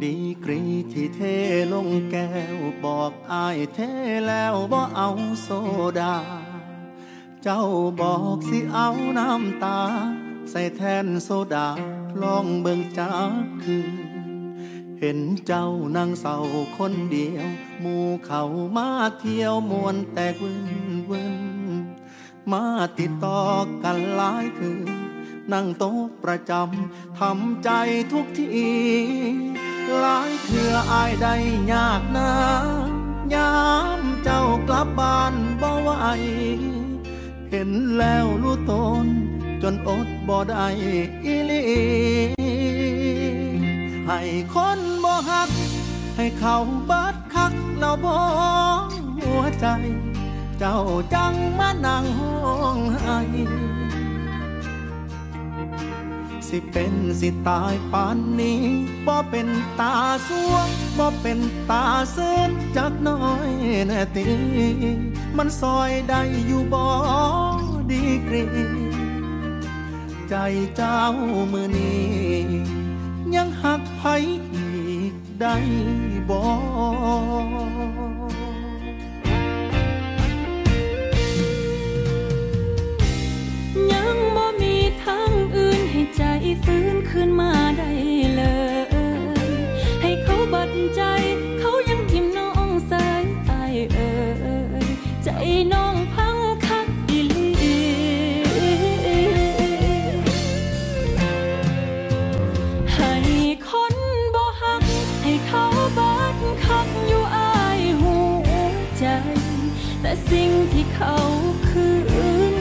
ดีกรีที่เทลงแก้วบอกอายเทแล้วบ่เอาโซดาเจ้าบอกสิเอาน้ำตาใส่แทนโซดาลองเบิ่งจากคืนเห็นเจ้านั่งเศร้าคนเดียวหมู่เขามาเที่ยวมวนแตกวินมาติดต่อกันหลายคืนนั่งโต๊ะประจำทำใจทุกทีหลายเทื่ออายได้ยากนะยามเจ้ากลับบ้านบ่ไหวเห็นแล้วรู้ตนจนอดบ่ได้อีหลีให้คนบ่ฮักให้เขาบัดคักแล้วบ่หัวใจเจ้าจังมานั่งห้องไห้สิเป็นสิตายปานนี้บ่เป็นตาสวงบ่เป็นตาซื่นจักน้อยแน่ตีมันซอยได้อยู่บ่ดีกรีใจเจ้ามือนี้ยังหักไผอีกได้บ่ยังบ่มีทางอื่นให้ใจฟื้นขึ้นมาได้เลยให้เขาบัดใจเขายังทิ่มน้องสายอายใจน้องพังคักอีหลีให้คนบ่ฮักให้เขาบัดคักอยู่อายหัวใจแต่สิ่งที่เขาคืน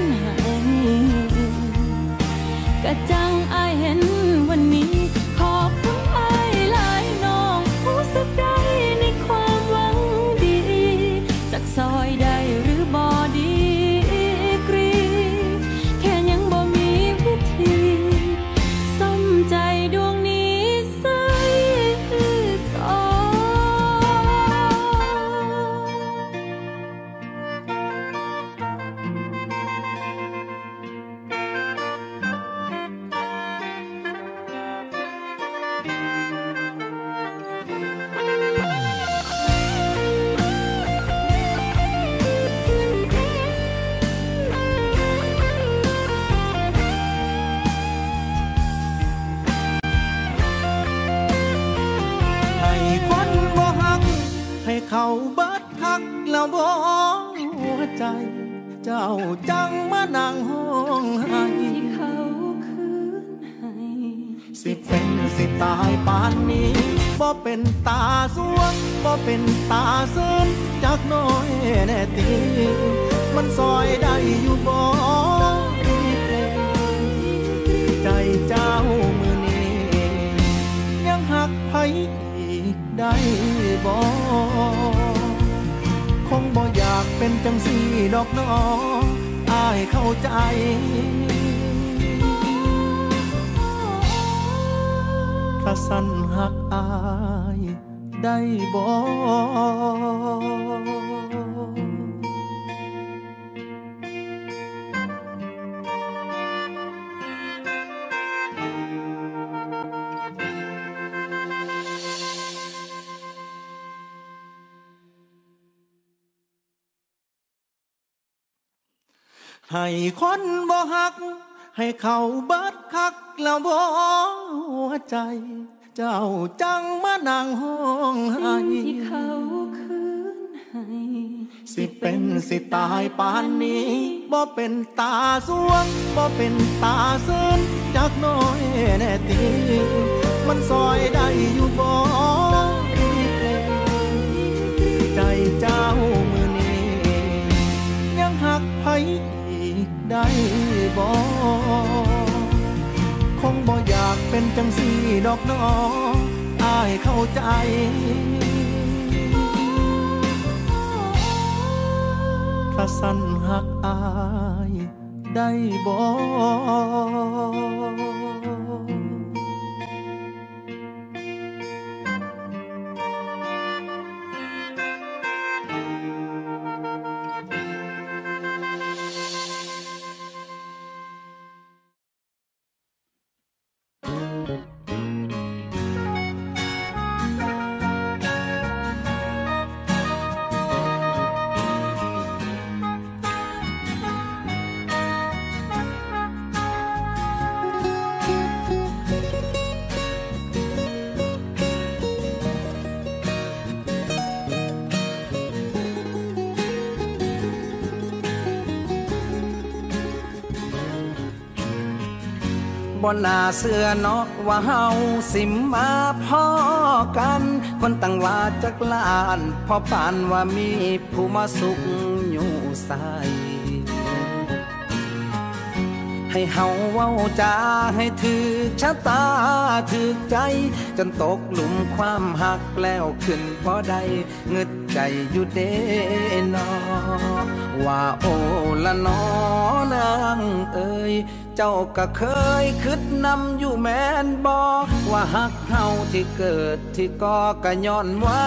กะจังอายเห็นวันนี้ขอบคุณอายหลายน้องรู้สึกได้ในความหวังดีจากซอยได้หรือบ่ดีกรีแค่ยังบ่มีวิธีสมใจดวงนี้ใส่ต่อเขาเบิดคักแล้วบ่หัวใจเจ้าจังมานั่งห้องไห้ที่เขาคืนให้สิเป็นสิตายปานนี้บ่เป็นตาสวงบ่เป็นตาซื่นจักน้อยแน่ตีมันซอยได้อยู่บ่ใจเจ้ามือนี้ยังหักไผอีกได้บ่คงบ่อยากเป็นจังสี่ดอกน้องอายเข้าใจถ้าสั่นหักอายได้บ่ให้คนบ่ฮักให้เขาเบิดคักแล้วบ่หัวใจเจ้าจังมานั่งห้องไห้สิ่งที่เขาคืนให้สิเป็นสิตายปานนี้บ่เป็นตาสวงบ่เป็นตาซื่นจักน้อยแน่ตีมันซอยได้อยู่บ่ใจเจ้ามือนี้ยังหักไผได้บ่คงบ่อยากเป็นจังสี่ดอกน้องอายเข้าใจถ้าสั่นหักอายได้บ่ใบ่น่าเชื่อเนาะว่าเฮาสิมาพ้อกันคนตั้งว่าจักล้านพอปานว่ามีผู้มาสุขอยู่ใส่ให้เฮาเว้าจาให้ถึกชะตาถึกใจจนตกหลุมความหักแล้วขึ้นบ่ได้งึดใจอยู่เด้นอว่าโอ้ละนอนางเอ้ยเจ้าก็เคยคิดนำอยู่แม่นบ่ว่าหักเฮาที่เกิดที่ก่อก็ย้อนว่า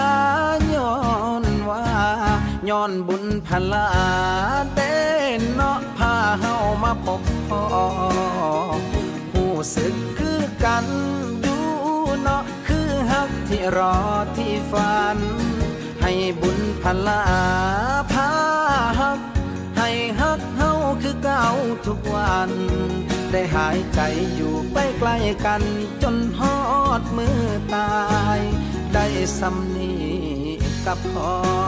ย้อนบุญพลาเด้เนาะพาเฮามาพบพ่อผู้สึกคือกันอยู่เนาะคือฮักที่รอที่ฝันให้บุญพลาพาฮักให้ฮักเฮาคือเก่าทุกวันได้หายใจอยู่ไปใกล้กันจนฮอดมือตายได้สำนีกับพ่อ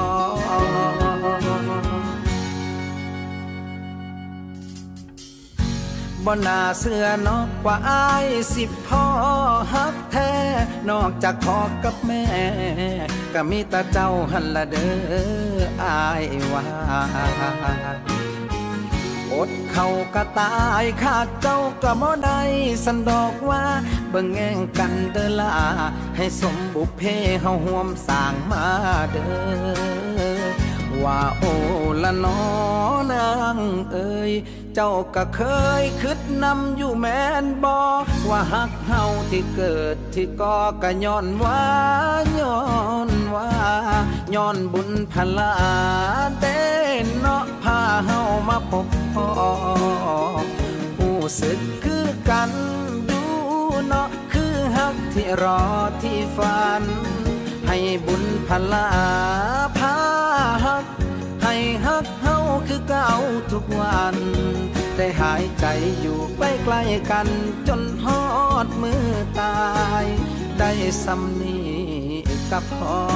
บ่น่าเชื่อเนาะว่าอายสิพ่อฮักแท้นอกจากพ่อกับแม่ก็มีแต่เจ้าหันละเด้ออายว่าอดเขาก็ตายขาดเจ้าก็บ่ได้สันดอกว่าเบิ่งแง่งกันเด้อล่ะให้สมบุพเพเฮาร่วมสร้างมาเด้อว่าโอ้ละนอนางเอ้ยเจ้าก็เคยคิดนำอยู่แม่นบ่ว่าฮักเฮาที่เกิดที่ก่อก็ย้อนว่าย้อนบุญพลาเด้เนาะพาเฮามาพบพ่อผู้สึกคือกันอยู่เนาะคือฮักที่รอที่ฝันให้บุญพลาพาฮักให้ฮักเฮาคือเก่าทุกวันได้หายใจอยู่ไปใกล้กันจนฮอดมือตายได้สำนีกับพ่อ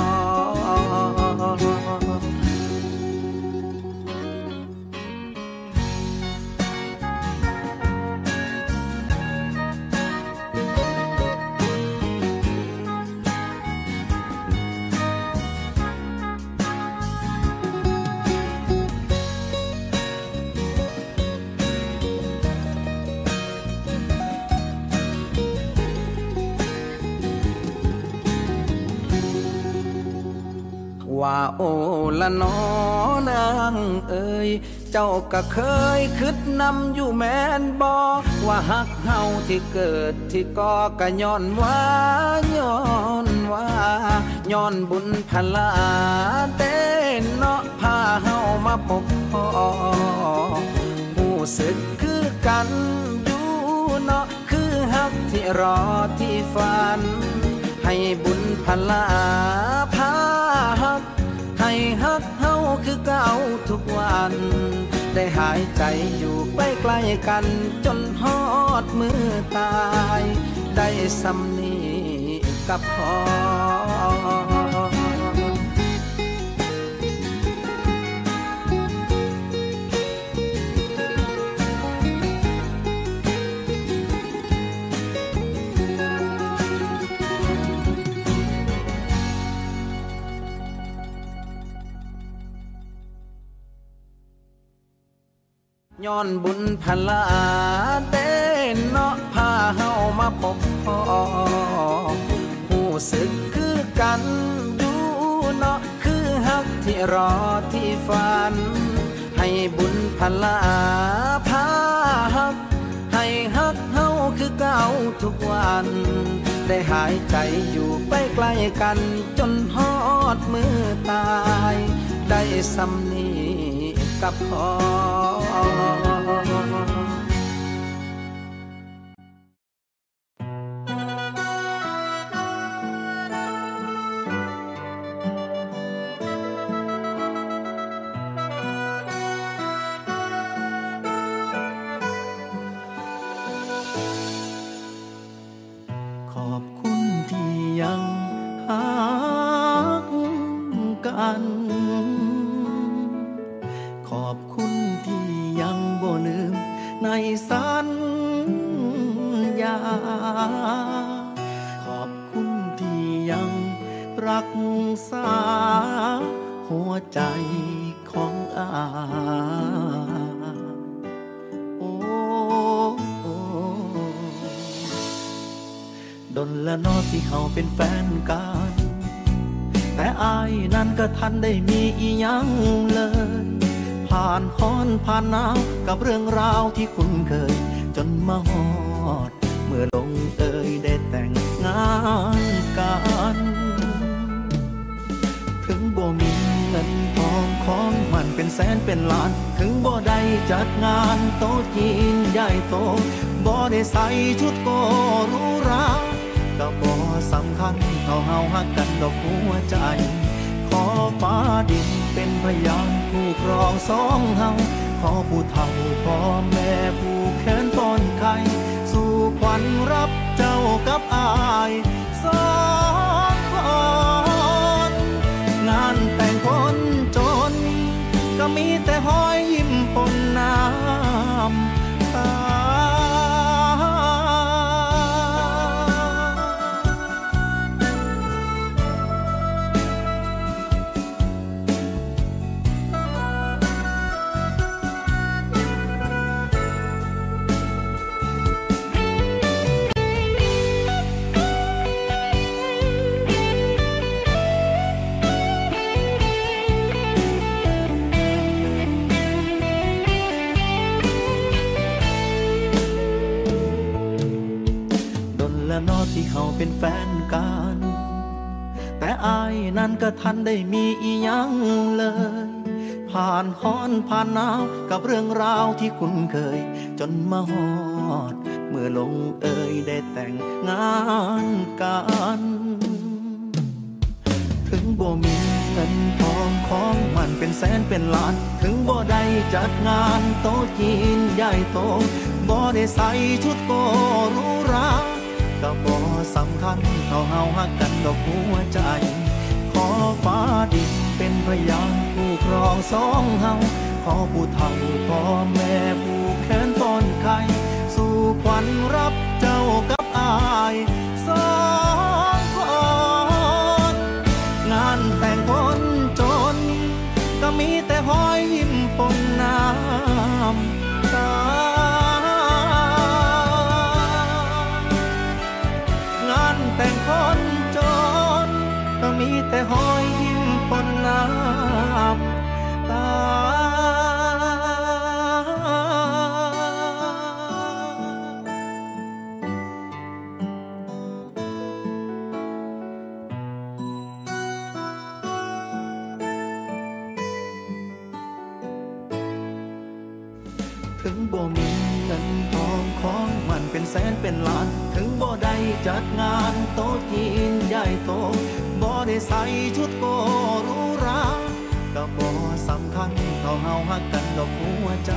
ว่าโอ้ละนอนางเอ้ยเจ้าก็เคยคิดนำอยู่แม่นบ่ว่าฮักเฮาที่เกิดที่ก่อก็ย้อนว่าย้อนบุญพลาเด้เนาะพาเฮามาพบพ่อผู้สึกคือกันอยู่เนาะคือฮักที่รอที่ฝันให้บุญพลาพาฮักให้ฮักเฮาคือเก่าทุกวันได้หายใจอยู่ไปใกล้กันจนฮอดมือตายได้สำนีกับพ่อย้อนบุญพลาเด้เนาะพาเฮามาพบพ่อผู้สึกคือกันอยู่เนาะคือฮักที่รอที่ฝันให้บุญพลาพาฮักให้ฮักเฮาคือเก่าทุกวันได้หายใจอยู่ไปใกล้กันจนฮอดมือตายได้สำนีกับพ่อกันขอบคุณที่ยังบ่ลืมในสัญญารักษาหัวใจของอายโอ้ดนละนอที่เขาเป็นแฟนกันแต่อายนั้นก็ทันได้มีอีหยังเลยผ่านฮ้อนผ่านหนาวกับเรื่องราวที่คุ้นเคยจนมาฮอดเมื่อลงเอยได้แต่งงานกันถึงบ่มีเงินทองของมันเป็นแสนเป็นล้านถึงบ่ได้จัดงานโต๊ะจีนใหญ่โตบ่ได้ใส่ชุดโกหรูหราก็บ่สำคัญเท่าเฮาฮักกันดอกหัวใจขอฟ้าดินเป็นพยานผู้ครองสองเฮาขอผู้เฒ่าพ่อแม่ผู้แขนป้อนไข่สู่ขวัญรับเจ้ากับอายสองคนงานแต่งคนจนก็มีแต่หอยยิ้มปนน้ำตานอที่เขาเป็นแฟนกันแต่อายนั้นก็ทันได้มีอีหยังเลยผ่านฮ้อนผ่านหนาวกับเรื่องราวที่คุ้นเคยจนมาฮอดเมื่อลงเอยได้แต่งงานกันถึงบ่มีเงินทองของมันเป็นแสนเป็นล้านถึงบ่ได้จัดงานโต๊ะจีนใหญ่โตบ่ได้ใส่ชุดโกหรูหราก็บ่สำคัญเท่าเฮาฮักกันดอกหัวใจขอฟ้าดินเป็นพยานผู้ครองสองเฮาขอผู้เฒ่าพ่อแม่ผู้แขนป้อนไข่สู่ขวัญรับเจ้ากับอายสองคนงานแต่งคนจนก็มีแต่หอยยิ้มปนน้ำตางานแต่งคนจนก็มีแต่หอยยิ้มปนน้ำตาถึงบ่มีเงินทองของมันเป็นแสนเป็นล้านถึงบ่ได้จัดงานโต๊ะจีนใหญ่โตบ่ได้ใส่ชุดโกหรูหราก็บ่สำคัญเท่าเฮาฮักกันดอกหัวใจ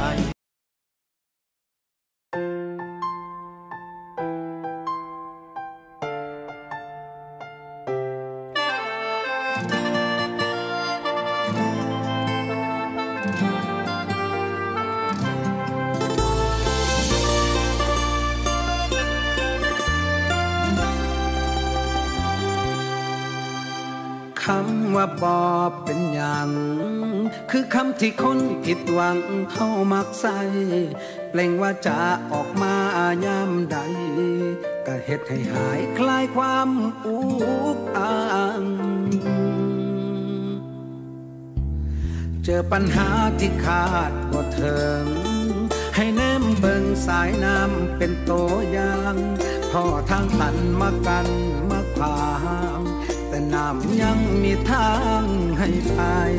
คำว่าบอเป็นอย่างคือคำที่คนผิดหวังเข้ามักใส่เปล่งว่าจะออกมายามใดก็เฮ็ดให้หายคลายความอุกอ่างเจอปัญหาที่คาดบ่ถึงให้แนมเบิ่งสายน้ำเป็นตัวอย่างพอทางตันมากันมาขวางแต่น้ำยังมีทางให้ไป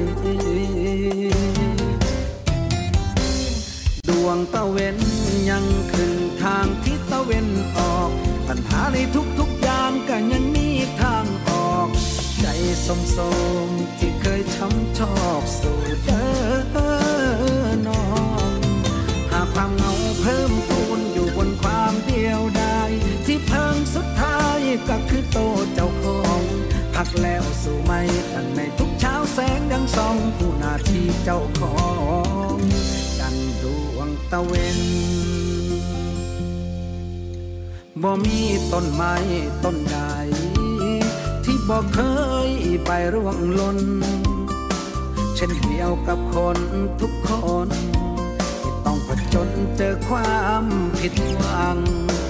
ดวงตะเวนยังขึ้นทางทิศตะเวนออกปัญหาในทุกอย่างก็ยังมีทางออกใจสมที่เคยช้ำชอกสู่เดินน้องหากความเหงาเพิ่มพูนอยู่บนความเดียวดายที่เพิ่งสุดท้ายก็คือโตเจ้าของพักแล้วสู่ไม่ตั้งในทุกเช้าแสงยังส่องผู้หน้าที่เจ้าของดังดวงตะเวนบ่มีต้นไม้ต้นใดที่บอกเคยไปร่วงหล่นเช่นเดียวกับคนทุกคนที่ต้องผจญเจอความผิดหวัง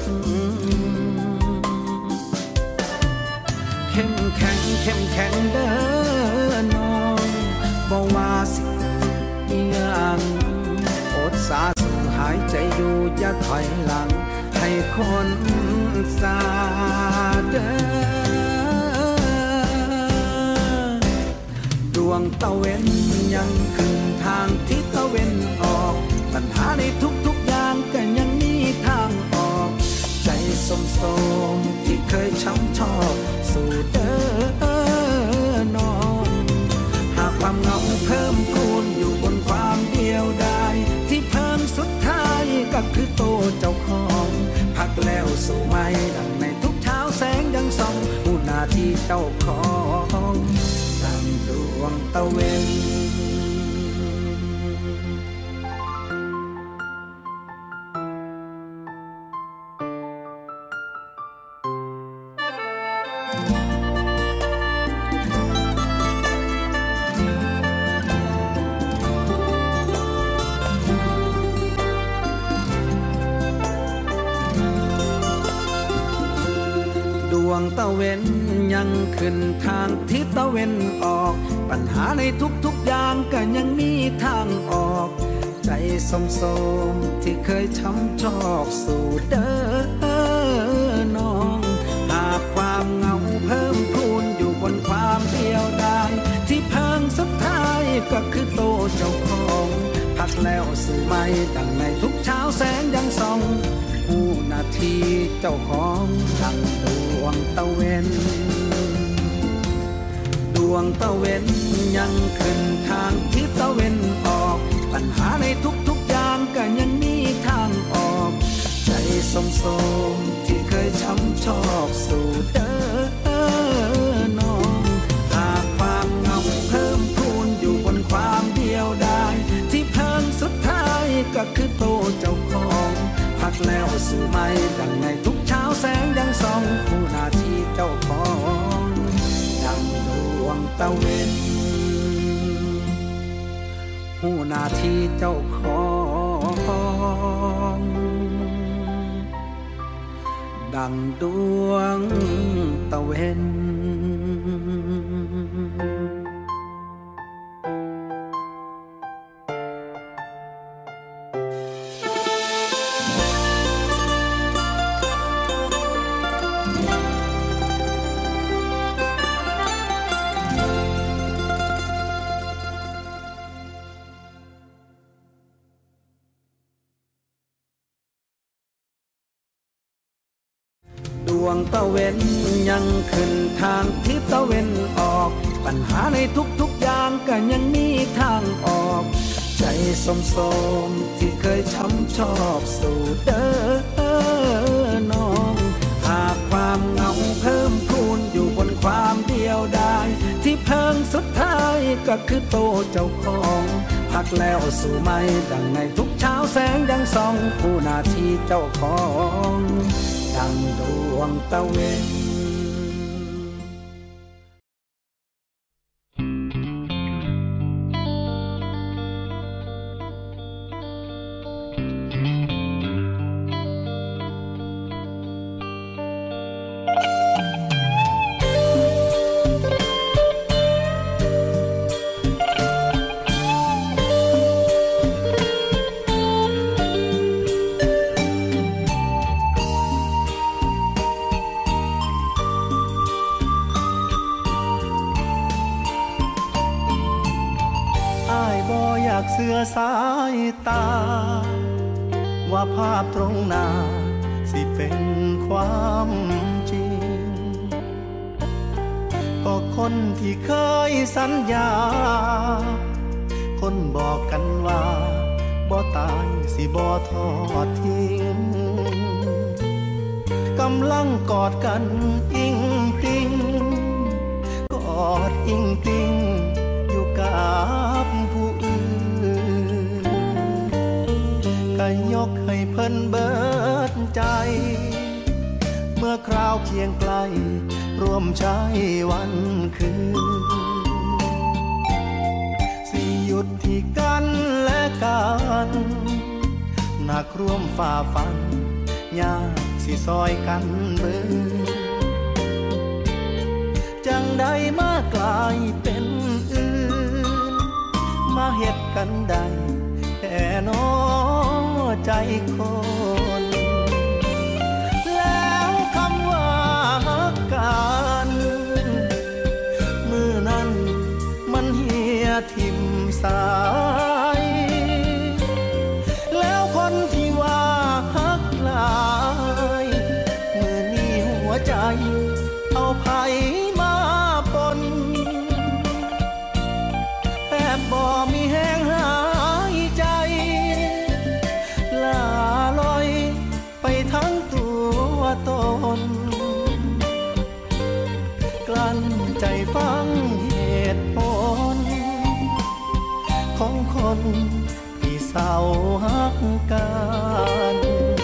เข้มแข็งเข้มแข็งเด้อน้องบอกว่าสิเกิดอีหยังอดสาสู้หายใจดูอย่าถอยหลังให้คนซาเด้อดวงตะเวนยังขึ้นทางทิศตะเวนออกปัญหาในทุกๆอย่างก็ยังมีทางออกใจสมที่เคยช้ำชอบสู่เด้อน้องหากความเหงาเพิ่มพูนอยู่บนความเดียวดายที่เพิ่มสุดท้ายก็คือโตเจ้าของพักแล้วสู่ไม่ดังในทุกเช้าแสงยังส่องผู้หน้าที่เจ้าของดังดวงตะเวนดวงตะเวนยังขึ้นทางทิศตะเวนออกปัญหาในทุกๆอย่างก็ยังมีทางออกใจสมที่เคยช้ำชอกสู่เด้อน้องหากความเหงาเพิ่มพูนอยู่บนความเดียวดายที่เพิ่งสุดท้ายก็คือโตเจ้าของพักแล้วสู่ไม่ดังในทุกเช้าแสงยังส่องผู้หน้าที่เจ้าของดังดวงตะเวนดวงตะเวนยังขึ้นทางทิศตะเวนออกปัญหาในทุกๆอย่างก็ยังมีทางออกใจสมที่เคยช้ำชอกสู่เด้อน้องหากความเหงาเพิ่มพูนอยู่บนความเดียวดายที่เพิ่งสุดท้ายก็คือโตเจ้าของพักแล้วสู่ไม่ดังในทุกเช้าแสงยังส่องผู้หน้าที่เจ้าของดังดวงตะเวนผู้หน้าที่เจ้าของดังดวงตะเวนดวงตะเวนยังขึ้นทางทิศตะเวนออกปัญหาในทุกๆอย่างก็ยังมีทางออกใจสมที่เคยช้ำชอกสู่เด้อน้องหากความเหงาเพิ่มพูนอยู่บนความเดียวดายที่เพิ่งสุดท้ายก็คือโตเจ้าของพักแล้วสู่ไม่ดังในทุกเช้าแสงยังส่องผู้หน้าที่เจ้าของดังดวงตะเวนากเสือสายตาว่าภาพตรงหน้าสิเป็นความจริงก็คนที่เคยสัญญาคนบอกกันว่าบ่ตายสิบ่ทอดทิ้งกำลังกอดกันอิงติงกอดอิงติงอยู่กับผู้อื่นก็ยกให้เพิ่นเบิดใจเมื่อคราวคิดคียงใกล้ร่วมใช้วันคืนสิหยุดที่กันและกันหนักร่วมฝ่าฟันยากสิซอยกันเบิ่งจังใดมากลายเป็นอื่นมาเฮ็ดกันได้แค่น้อใจคนแล้วคำว่าฮักกันมือนั้นมันเหี่ยทิ่มสายแล้วคนที่ว่าฮักหลายมือนี้หัวใจเอาไผมาปนแอบบ่มีแห้งหายใจลาลอยไปทั้งตัวตนกลั้นใจฟังเหตุผลของคนที่เศร้าฮักกัน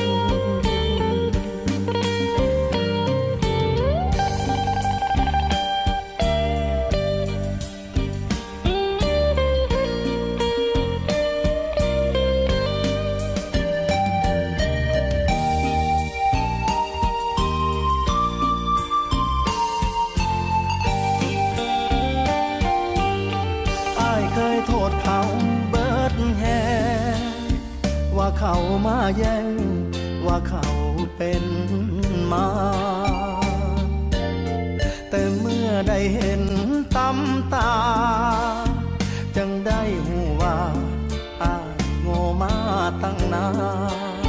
ว่าเขามาแย่งว่าเขาเป็นมาแต่เมื่อได้เห็นตำตาจังได้หูว่าอ้ายโง่มาตั้งนาน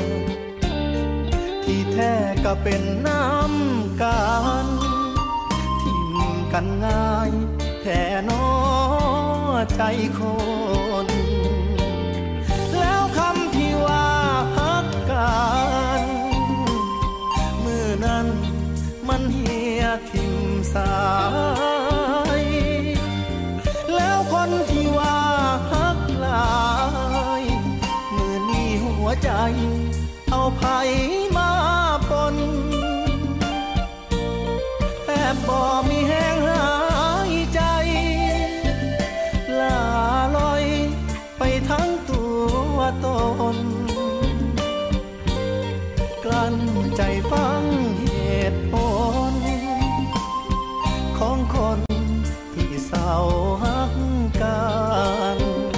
ที่แท้ก็เป็นน้ำกันทิ่มกันง่ายแค่น้อใจคนแล้วคำที่ว่าฮักกันมือนั้นมันเหี่ยทิ่มสายแล้วคนที่ว่าฮักหลายมือนี้หัวใจเอาไผมาปนแอบบ่มีแห้งหายใจลาลอยไปทั้งตัวตนกลั้นใจฟังเหตุผลของคนที่เศร้าฮักกัน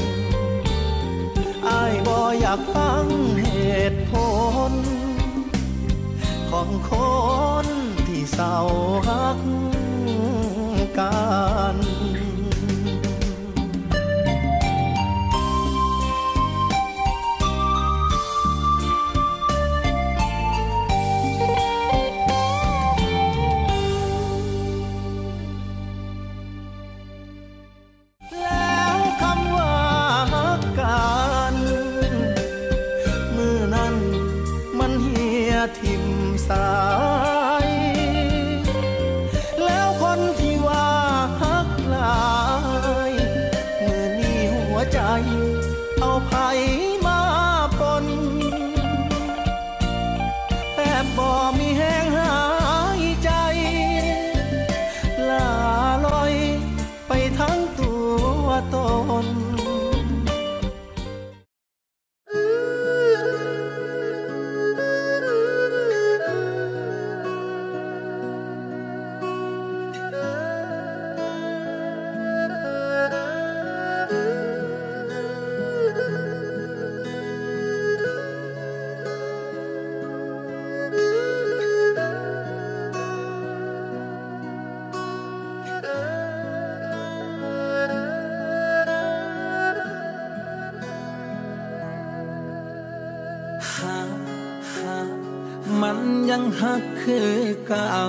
อ้ายบ่อยากฟังเหตุผลของคนที่เศร้าฮักกันทิ่มสายแล้วคนที่ว่าฮักหลายมือนี้หัวใจเอาไผมาปนแอบบ่มีแห้งหายใจลาลอยไปทั้งตัวตนมันยังฮักคือเก่า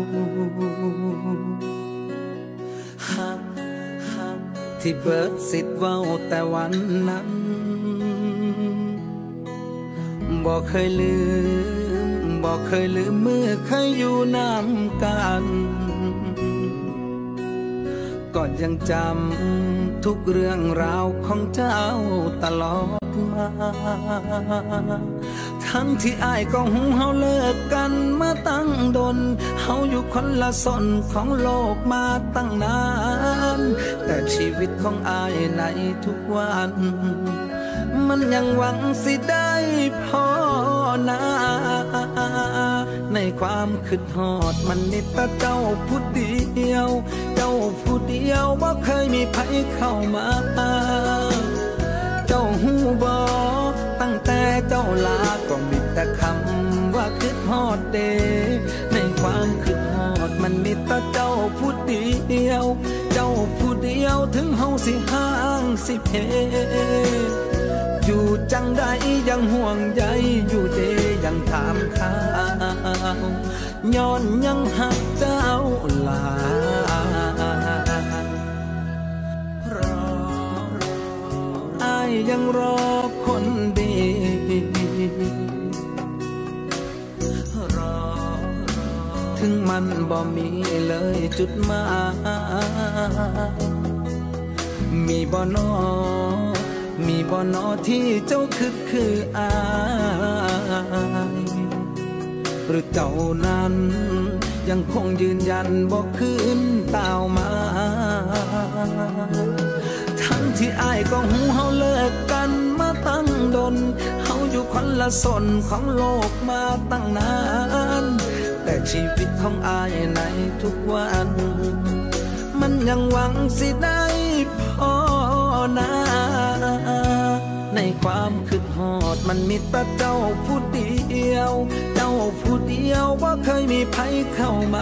ฮักที่เบิดสิทธิ์เว้าแต่วันนั้นบ่เคยลืมเมื่อเคยอยู่นำกันก็ยังจำทุกเรื่องราวของเจ้าตลอดมาถทั้งที่อ้ายก็หูเฮาเลิกกันมาตั้งดนเฮาอยู่คนละส่วนของโลกมาตั้งนานแต่ชีวิตของอ้ายในทุกวันมันยังหวังสิได้พอนาในความคิดฮอดมันมีแต่เจ้าผู้เดียวเจ้าผู้เดียวบ่เคยมีไผเข้ามาเจ้าหูบ่ตั้งแต่เจ้าลาก็มีแต่คำว่าคิดฮอดเดในความคิดฮอดมันมีแต่เจ้าผู้เดียวเจ้าผู้เดียวถึงเฮาสิห่างสิเพอยู่จังใดยังห่วงใยอยู่เดยังถามข่าวย้อนยังหักเจ้าลารออ้ายยังรอคนดีรอถึงมันบ่มีเลยจุดหมายมีบ่นอมีบ่นอที่เจ้าคืออายหรือเจ้านั้นยังคงยืนยันบอกคืนตาวมาทั้งที่อ้ายก็หูเฮาเลิกกันมาตั้งดนเฮาอยู่คนละส่วนของโลกมาตั้งนานแต่ชีวิตของอ้ายในทุกวันมันยังหวังสิได้พอนาในความคิดฮอดมันมีแต่เจ้าผู้เดียวเจ้าผู้เดียวว่าเคยมีไผเข้ามา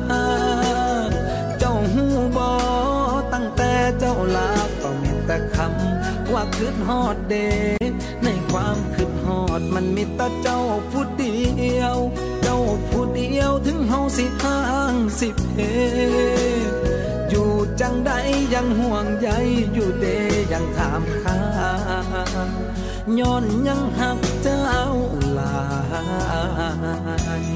เจ้าหูบ่ตั้งแต่เจ้าลาก็มีแต่คำว่าคิดฮอดเดในความคิดฮอดมันมีแต่เจ้าผู้เดียวเจ้าผู้เดียวถึงเฮาสิห่างสิเพอยู่จังใดยังห่วงใยอยู่เดยังถามข่าวย้อนยังหักเจ้าหลาย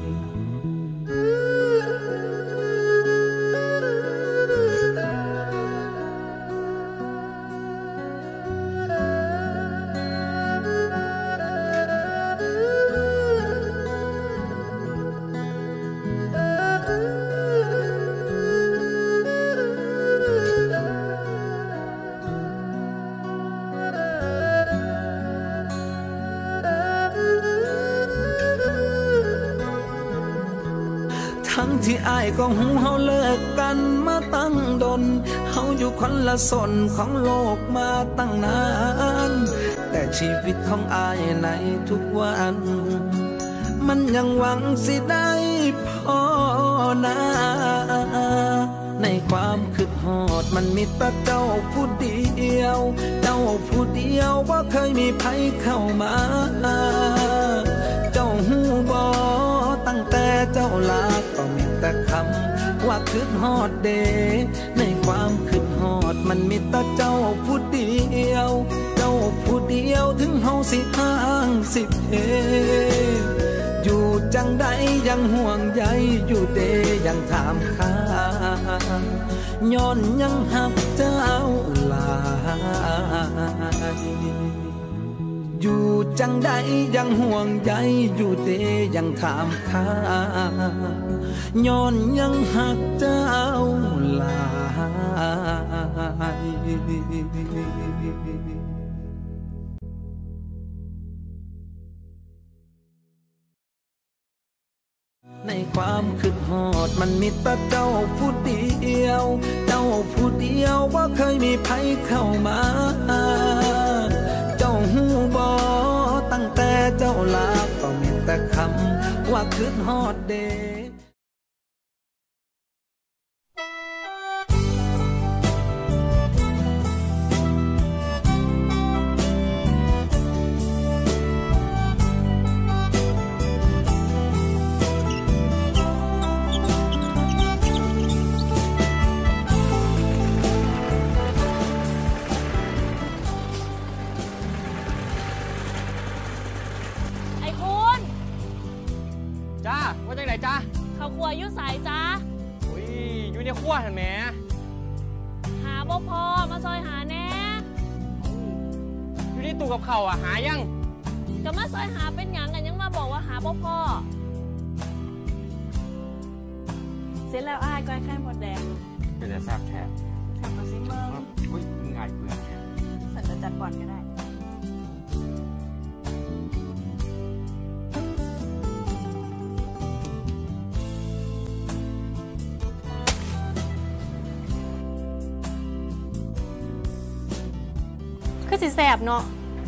ทั้งที่อ้ายก็หูเฮาเลิกกันมาตั้งดนเฮาอยู่คนละส่วนของโลกมาตั้งนานแต่ชีวิตของอ้ายในทุกวันมันยังหวังสิได้พอนาในความคิดฮอดมันมีแต่เจ้าผู้เดียวเจ้าผู้เดียวว่าเคยมีไผเข้ามาเจ้าหูบ่ตั้งแต่เจ้าลาก็มีแต่คำว่าคิดฮอดเดในความคิดฮอดมันมีแต่เจ้าผู้เดียวเจ้าผู้เดียวถึงเฮาสิห่างสิเพอยู่จังใดยังห่วงใยอยู่เดยังถามข่าวย้อนยังหักเจ้าหลายอยู่จังใดยังห่วงใยอยู่เดยังถามข่าวย้อนยังหักเจ้าหลายในความคิดฮอดมันมีแต่เจ้าผู้เดียวเจ้าผู้เดียวว่าเคยมีไผเข้ามาเจ้าหูบ่ตั้งแต่เจ้าลาก็มีแต่คำว่าคิดฮอดเดว่าจังไหนจ้าเขาครัวยุ่สายจ้าอุ้ยอยู่ในครัวเห็นไหมหาบ่พอมาซอยหาแน่อยู่ในตู้กับเขาอ่ะหายังกก็มาซอยหาเป็นหยังกันยังมาบอกว่าหาพ่อเสร็จแล้วอ้ายก้อยไข่หมดแดงเป็นแต่แซ่บแท้ทำมาซิเมื่ออุ้ยง่ายเพื่อนแท้สันจะจัดก่อนก็ได้คือสิแสบเนาะ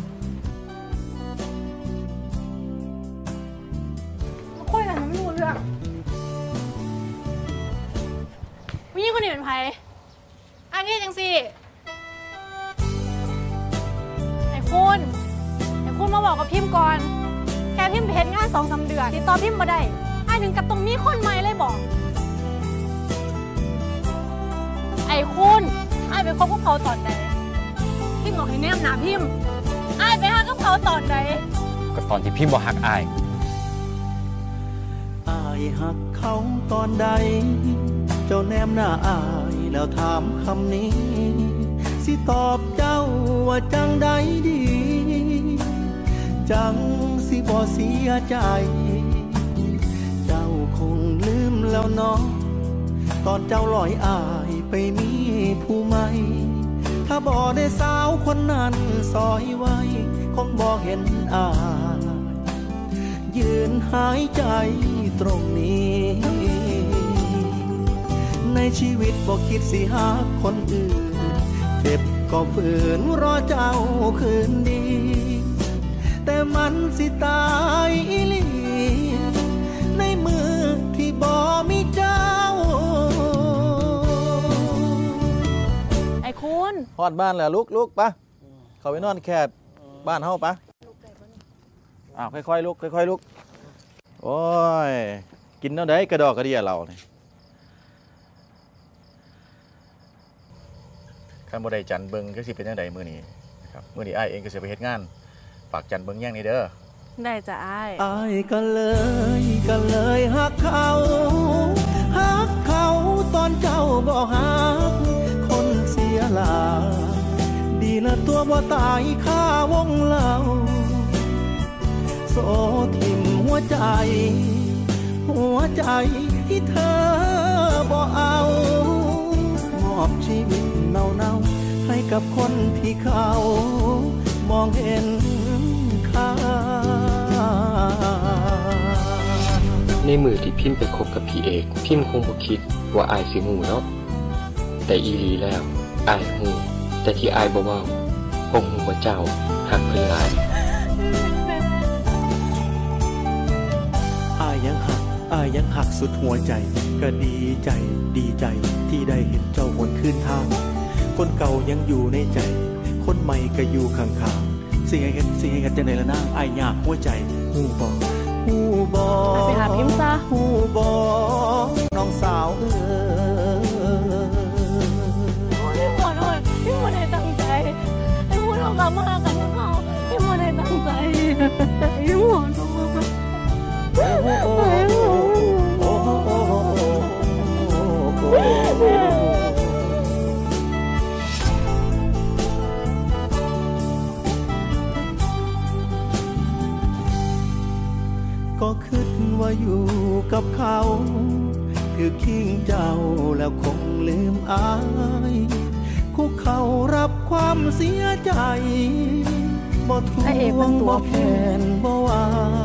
คุยกันไม่รู้เรื่องผู้หญิงคนนี้เป็นไผอันนี้จังสิไอ้คุณมาบอกกับพิมพ์ก่อนแค่พิมพ์เพจงาน2-3 เดือนติดต่อพิมพ์มาได้ให้ถึงกับตรงนี้คนใหม่เลยบอกไอ้คุณไอ้ไปคบกับเขาตอนใดพิมพ์บอกให้แนมหนาพิมพ์ไอ้ไปหากับเขาตอนใดก็ตอนที่พิมพ์บอกหักอ้ายหักเขาตอนใดเจ้าแนมหน้าอายแล้วถามคำนี้สิตอบเจ้าว่าจังใดดีจังสิบ่เสียใจเจ้าคงลืมแล้วเนาะตอนเจ้าลอยอายไปมีผู้ใหม่ถ้าบ่ได้สาวคนนั้นซอยไว้คงบ่เห็นอายยืนหายใจตรงนี้ในชีวิตบ่คิดสิหาคนอื่นเจ็บก็ฝืนรอเจ้าคืนดีแต่มันสิตายอีหลีในมือที่บ่มีเจ้าไอ้คุณฮอดบ้านแล้วลุกปะเข้าไปนอนแคบบ้านเฮาปะค่อยๆลุกค่อยๆลุกโอ้ยกินเท่าใดกระดอกกระเดียเราเนี่ยขั้นบ่ได้จันเบิ่งก็สิเป็นจังไดมื้อนี้ครับมื้อนี้อ้ายเองก็สิไปเฮ็ดงานฝากจันเบิ่งแย่งนี่เด้อได้จ้ะอ้ายก็เลยฮักเขาตอนเจ้าบ่ฮักคนเสียหลาดีละตัวบ่ตายค่าวงเล่าโซทิมหัวใจที่เธอบ่เอามอบชีวิตเน่าให้กับคนที่เขามองเห็นค่าในมือที่พิมพ์ไปคบกับพี่เอกพิมพ์คงบ่คิดว่าอายสิหูเนาะแต่อีหลีแล้วอายหูแต่ที่อายบ่เว้าคงหูว่าเจ้าหักเพิ่นหลายอายยังหักสุดหัวใจก็ดีใจที่ได้เห็นเจ้าหวนคืนทางคนเก่ายังอยู่ในใจคนใหม่ก็อยู่ข้างๆสิ่งให้เห็นจังได๋ล่ะนางอายอยากหัวใจฮู้บ่ไปหาพิมพ์ซะฮู้บ่น้องสาวพี่หมดได้ตั้งใจพี่หมดเอากลับมากันเขาพี่หมดได้ตั้งใจพี่หมดก็คิดว่าอยู่กับเขาคือคิงเจ้าแล้วคงลืมอายคุกเขารับความเสียใจบ่ทวงบ่แค้นบ่ว่า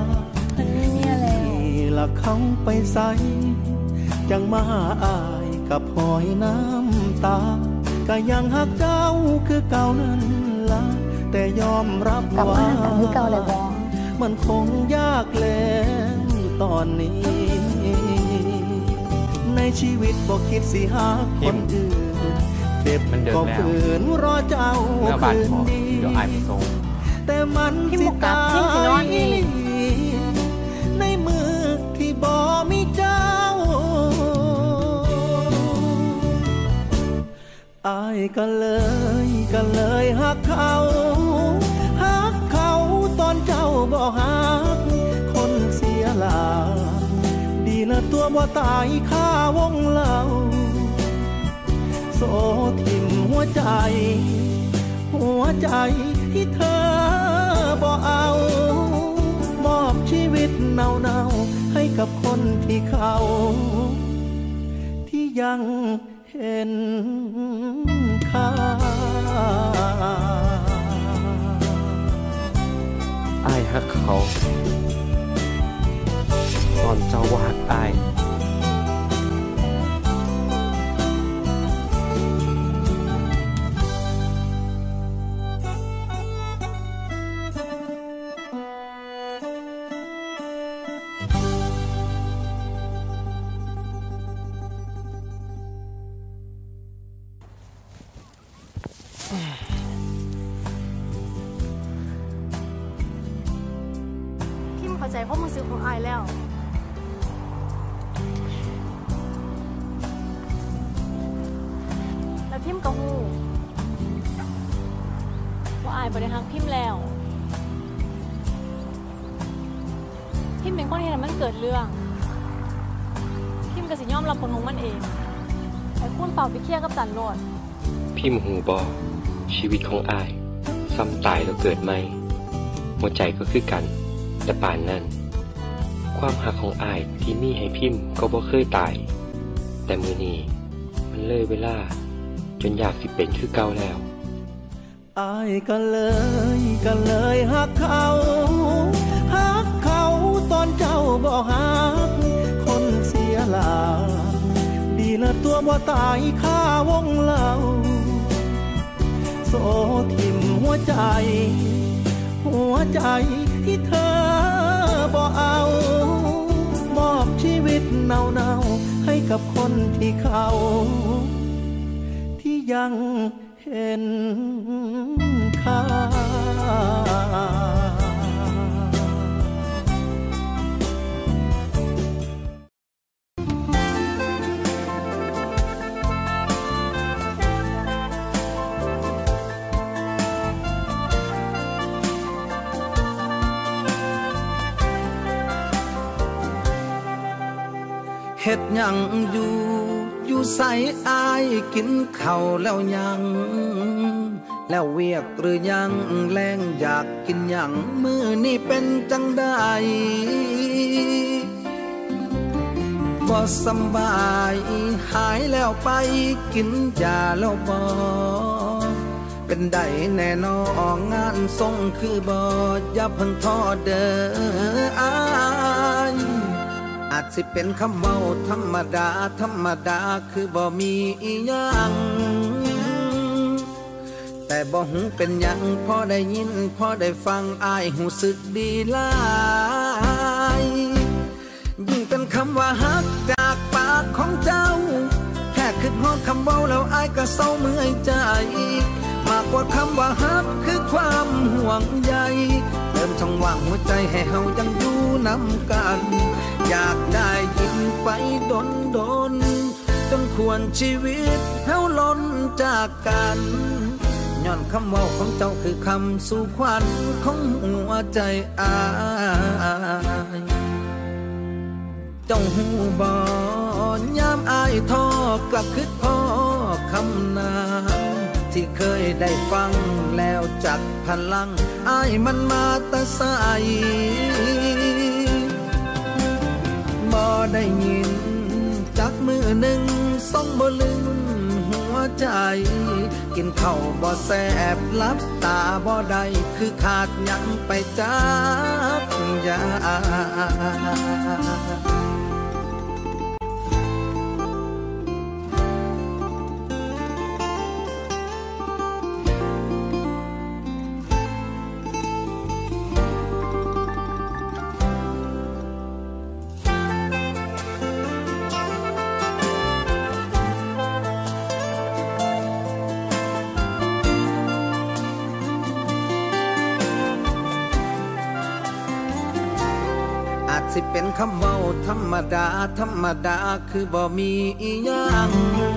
นี่ละเขาไปใส่จังมาหาอายกับหอยน้ำตาก็ยังหักเจ้าคือเก่านั้นล่ะแต่ยอมรับว่ามันคงยากแล้วตอนนี้ในชีวิตบ่คิดสิหาคนอื่นเจ็บก็ฝืนรอเจ้าคืนดีแต่มันสิตายในมือที่บ่มีเจ้าอายก็เลยหักเขาตอนเจ้าบ่ฮักคนเสียหลาดีละตัวบ่ตายค่าวงเล่าโซทิมหัวใจที่เธอบ่เอาชีวิตเนาๆให้กับคนที่เขาที่ยังเห็นค่าอ้ายฮักเขาตอนเจ้าว่าฮักอ้ายเข้าใจความรู้สึกของอายแล้วพิมพ์ก็ฮู้ว่าอายบ่ได้ฮักพิมพ์แล้วพิมพ์เป็นคนที่ทำให้มันเกิดเรื่องพิมพ์ก็สิยอมรับผลของมันเองไอ้คุณเป่าไปเคลียร์กับจันโลดพิมพ์หูบ่ชีวิตของอายซ้ำตายแล้วเกิดใหม่หัวใจก็คือกันแต่ป่านนั้นความหักของอายที่มีให้พิมพ์ก็บ่เคยตายแต่มื้อนี้มันเลยเวลาจนอยากสิเป็นคือเก่าแล้วอายก็เลยฮักเขาตอนเจ้าบ่ฮักคนเสียหลาดีละตัวบ่ตายค่าวงเล่าโซทิ่มหัวใจที่เธอบ่เอามอบชีวิตเนาๆให้กับคนที่เขาที่ยังเห็นค่าเฮ็ดหยังอยู่ใส่อายกินข้าวแล้วยังแล้วเวียกหรือยังแรงอยากกินหยังมื้อนี้เป็นจังได๋บ่สำบายหายแล้วไปกินยาแล้วบ่เป็นได้แน่นอนงานส่งคือบ่อย่าเพิ่งท้อเด้ออายอาจสิเป็นคำเว้าธรรมดาคือบ่มีอีหยังแต่บ่ฮู้เป็นหยังพอได้ยินพอได้ฟังอายรู้สึกดีหลายยิ่งเป็นคำว่าฮักจากปากของเจ้าแค่คิดฮอดคำเว้าแล้วอายก็เศร้าเมื่อยใจมากกว่าคำว่าฮักคือความห่วงใยเติมช่องว่างหัวใจให้เฮายังอยู่นำกันอยากได้ยินไปดนจนควรชีวิตเฮาล้นจากกันย้อนคำเว้าของเจ้าคือคำสู่ขวัญของหัวใจอายเจ้าหูบ่ยามอายท้อกลับคิดพ่อคำนั้นที่เคยได้ฟังแล้วจักพลังอายมันมาแต่ไสบ่ได้ยินจักมือหนึ่งส่องบ่ลืมหัวใจกินข้าวบ่แซ่บลับตาบ่ได้คือขาดหยังไปจักอย่าง สิเป็นคำเว้าธรรมดาคือบ่มีอีหยัง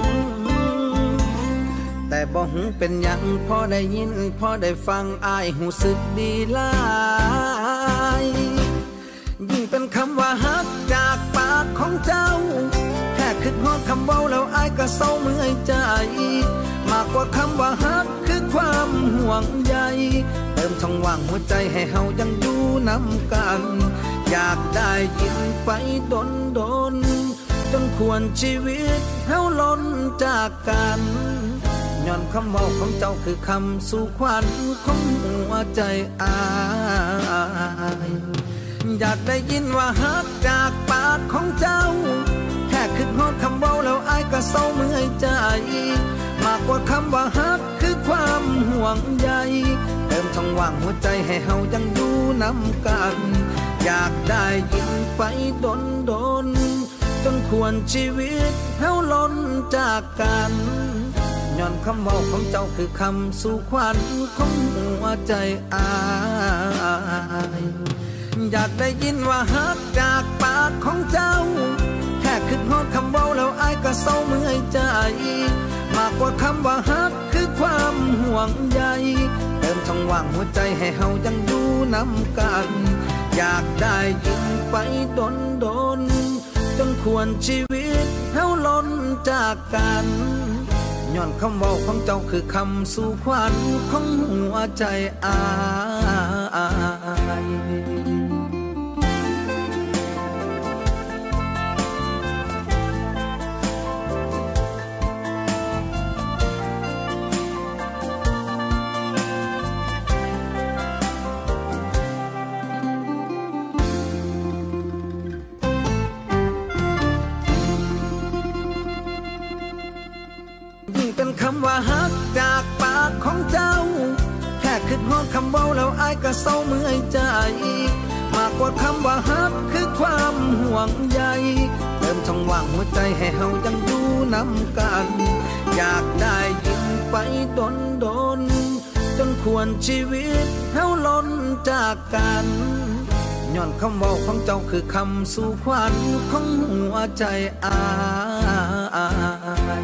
แต่บ่ฮู้เป็นหยังพอได้ยินพอได้ฟังอ้ายรู้สึกดีหลายยิ่งเป็นคำว่าฮักจากปากของเจ้าแค่คิดฮอดคำเว้าแล้วอ้ายก็เศร้าเมื่อยใจมากกว่าคำว่าฮักคือความห่วงใยเติมช่องว่างหัวใจให้เฮายังอยู่นำกันอยากได้ยินไปดนจนควรชีวิตเฮาล้นจากกันย้อนคำเว้าของเจ้าคือคำสู่ขวัญของหัวใจอายอยากได้ยินว่าฮักจากปากของเจ้าแค่คิดฮอดคำเว้าแล้วอายก็เศร้าเมื่อยใจมากกว่าคำว่าฮักคือความห่วงใยเติมช่องว่างหัวใจให้เฮายังอยู่นำกันอยากได้ยินไปดนจนควรชีวิตเฮาล้นจากกันย้อนคำเว้าของเจ้าคือคำสู่ขวัญของหัวใจอายอยากได้ยินว่าฮักจากปากของเจ้าแค่คิดฮอดคำเว้าแล้วอายก็เศร้าเมื่อยใจมากกว่าคำว่าฮักคือความห่วงใยเติมช่องว่างหัวใจให้เฮายังอยู่นำกันอยากได้ยินไปดนจนควรชีวิตเฮาล้นจากกันย้อนคำเว้าของเจ้าคือคำสู่ขวัญของหัวใจอายเป็นคำว่าฮักจากปากของเจ้าแค่คิดฮอดคำเว้าแล้วอายก็เศร้าเมื่อยใจมากกว่าคำว่าฮักคือความห่วงใยเติมช่องว่างหัวใจให้เฮายังอยู่นำกันอยากได้ยินไปดนจนควรชีวิตเฮาล้นจากกันย้อนคำเว้าของเจ้าคือคำสู่ขวัญของหัวใจอาย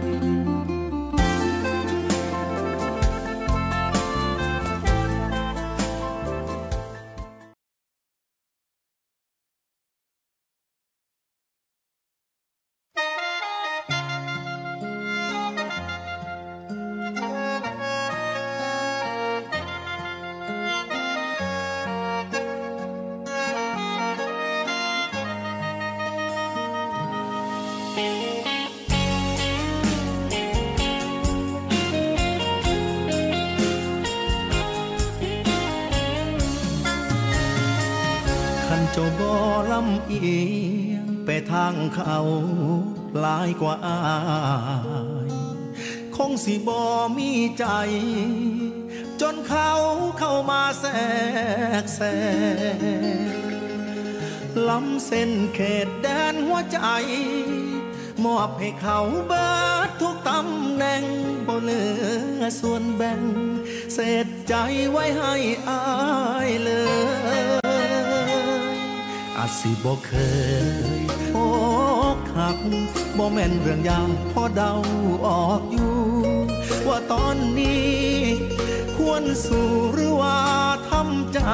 เจ้าบ่ลำเอียงไปทางเขาหลายกว่าอายคงสิบ่มีใจจนเขาเข้ามาแทรกแซงล้ำเส้นเขตแดนหัวใจมอบให้เขาเบิดทุกตำแหน่งบ่เหลือส่วนแบ่งเศษใจไว้ให้อายเลยอาจสิบ่เคยอกหักบ่แม่นเรื่องยาวพอเดาออกอยู่ว่าตอนนี้ควรสู้หรือว่าทำใจ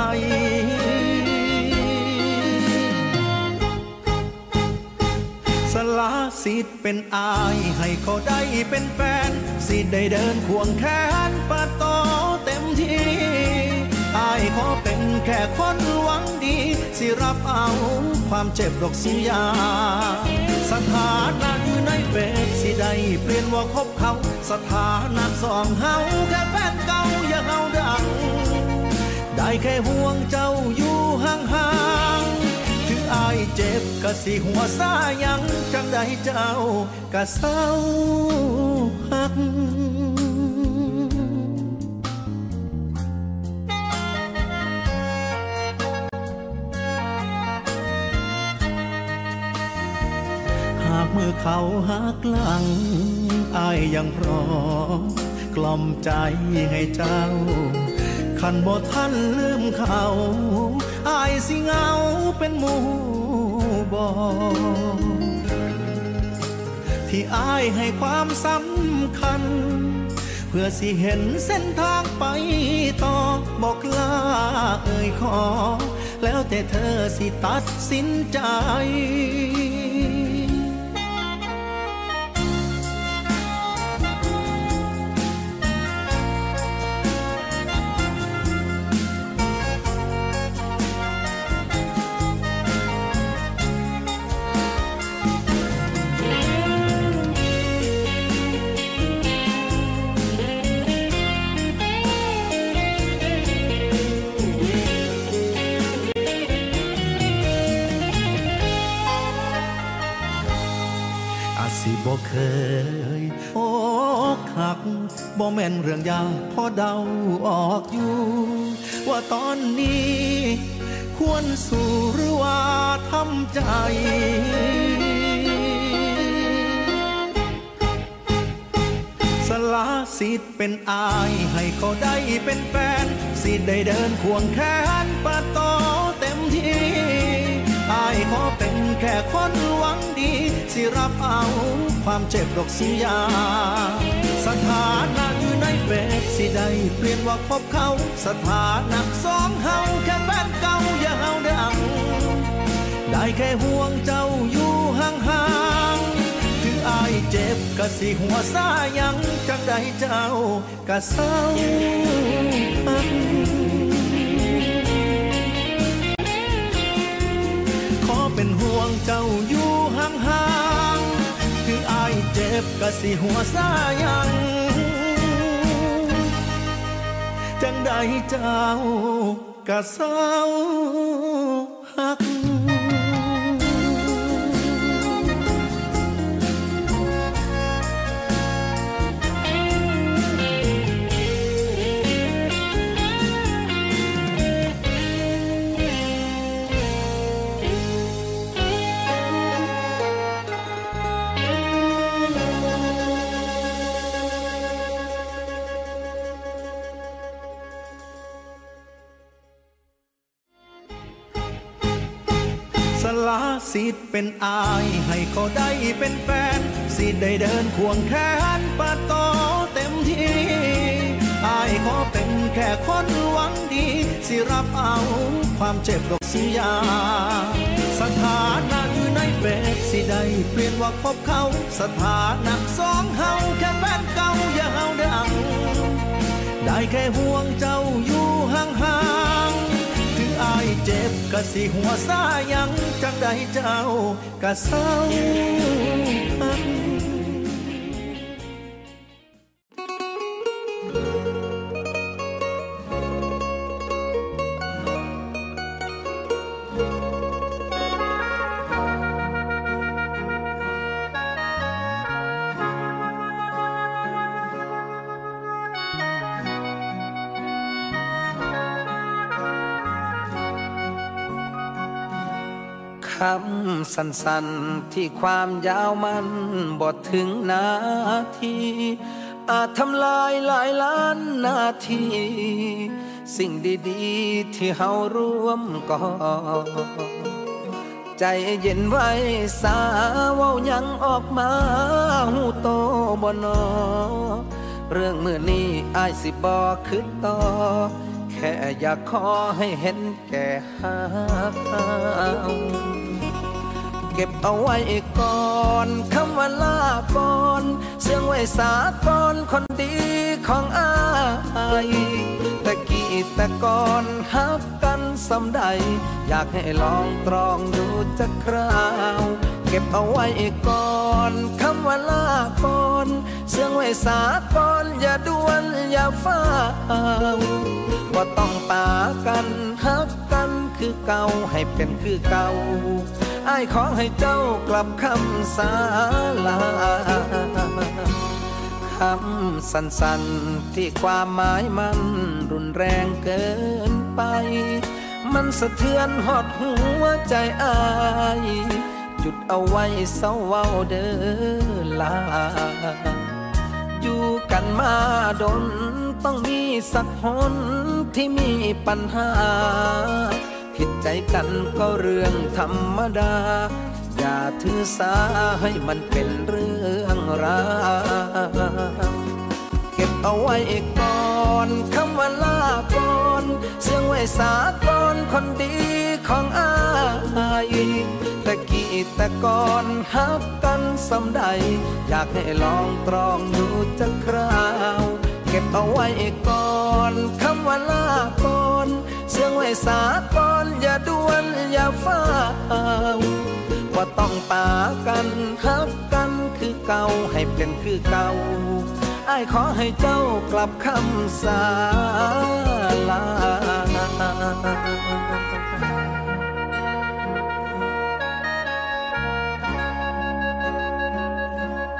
สละสิทธิ์เป็นอายให้เขาได้เป็นแฟนสิได้เดินควงแขนปะต่อเต็มที่อายขอเป็นแค่คนหวังดีสิรับเอาความเจ็บดอกสุยาสถานะอยู่ในเฟซสิได้เปลี่ยนว่าคบเขาสถานะสองเฮาแค่แฟนเก่าอย่าเฮาดังได้แค่ห่วงเจ้าอยู่ห่างๆถึงอายเจ็บก็สิหัวซายังจังได้เจ้าก็เศร้าหักเมื่อเขาหักหลังอายยังพร้อมกล่อมใจให้เจ้าคันบ่ทันลืมเขาอายสิเหงาเป็นหมู่บ่ที่อายให้ความสำคัญเพื่อสิเห็นเส้นทางไปต่อบอกลาเอ่ยขอแล้วแต่เธอสิตัดสินใจบ่เคยอกหักบ่แม่นเรื่องยากพอเดาออกอยู่ว่าตอนนี้ควรสู้หรือว่าทำใจสละสิทธิ์เป็นอายให้เขาได้เป็นแฟนสิได้เดินควงแขนปะต่อเต็มที่อายขอเป็นแค่คนหวังดีสิรับเอาความเจ็บดอกสิยาสถานะอยู่ในเฟซสิได้เปลี่ยนว่าคบเขาสถานะสองเฮาแค่แฟนเก่าอย่าเฮาดังได้แค่ห่วงเจ้าอยู่ห่างๆถึงอายเจ็บกะสิหัวซายังจังได้เจ้ากะเศร้าขอเป็นห่วงเจ้าอยู่ห่างๆถึงอายเจ็บกะสิหัวซายังจังได้เจ้ากะเศร้าหักสละสิทธิ์เป็นอายให้เขาได้เป็นแฟนสิได้เดินควงแขนปะต่อเต็มที่อายขอเป็นแค่คนหวังดีสิรับเอาความเจ็บดอกสิยาสถานะอยู่ในเฟซสิได้เปลี่ยนว่าคบเขาสถานะสองเฮาแค่แฟนเก่าอย่าเฮาดังได้แค่ห่วงเจ้าอยู่ห่างๆถึงอายเจ็บกะสิหัวซายังจังได้เจ้ากะเศร้าคำสั้นๆที่ความยาวมันบทถึงนาทีอาจทำลายหลายล้านนาทีสิ่งดีๆที่เฮาร่วมก่อใจเย็นไว้สาเว้ายังออกมาหูโตบ่นอเรื่องมื้อนี้อ้ายสิบ่คิดต่อแค่อยากขอให้เห็นแก่หาเก็บเอาไว้ก่อนคำว่าลาก่อนเสื่องไว้สาก่อนคนดีของอ้ายตะกี้แต่ก่อนฮักกันสำใดอยากให้ลองตรองดูจักคราวเก็บเอาไว้ก่อนคำว่าลาก่อนเสื่องไว้สาก่อนอย่าด่วนอย่าฟ้าวบ่ต้องปากันฮักกันคือเก่าให้เป็นคือเก่าอ้ายขอให้เจ้ากลับคำสาลาคำสั้นๆที่ความหมายมันรุนแรงเกินไปมันสะเทือนหดหัวใจอ้ายหยุดเอาไว้เศร้าเว้าเด้อลาอยู่กันมาดนต้องมีสักหนที่มีปัญหาผิดใจกันก็เรื่องธรรมดาอย่าถือสาให้มันเป็นเรื่องราวเก็บเอาไว้ก่อนคำว่าลาก่อนเสื่องไว้สาก่อนคนดีของอ้ายตะกี้แต่ก่อนฮักกันสำใดอยากให้ลองตรองดูจักคราวเก็บเอาไว้ก่อนคำว่าลาก่อนเสื่องไว้สาก่อนอย่าด่วนอย่าฟ้าวว่าต้องปากันฮักกันคือเก่าให้เป็นคือเก่าอ้ายขอให้เจ้ากลับคำสาลา ค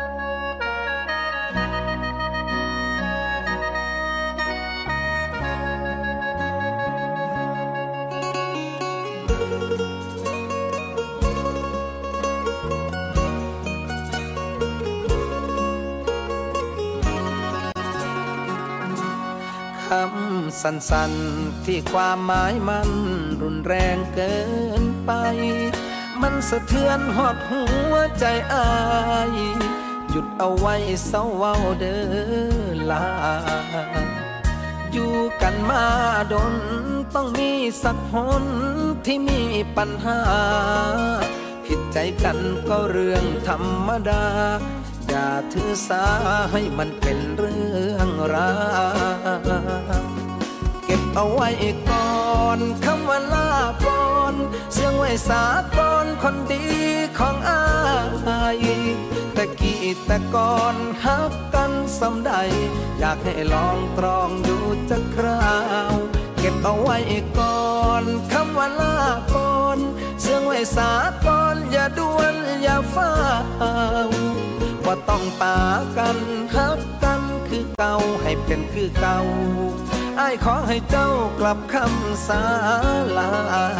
คำสั้นๆที่ความหมายมันรุนแรงเกินไปมันสะเทือนหอดหัวใจอายหยุดเอาไว้เศร้าเว้าเด้อลาอยู่กันมาดนต้องมีสักหนที่มีปัญหาผิดใจกันก็เรื่องธรรมดาอย่าถือสาให้มันเป็นเรื่องราวเก็บเอาไว้ก่อนคำว่าลาก่อนเสียงไว้สาก่อนคนดีของอายแต่กี้แต่ก่อนฮักกันสำใดอยากให้ลองตรองดูจักคราวเก็บเอาไว้ก่อนคำว่าลาก่อนเสียงไว้สาก่อนอย่าด่วนอย่าฟ้าวว่าต้องปากันฮักกันคือเก่าให้เป็นคือเก่าอ้ายขอให้เจ้ากลับคำสาลา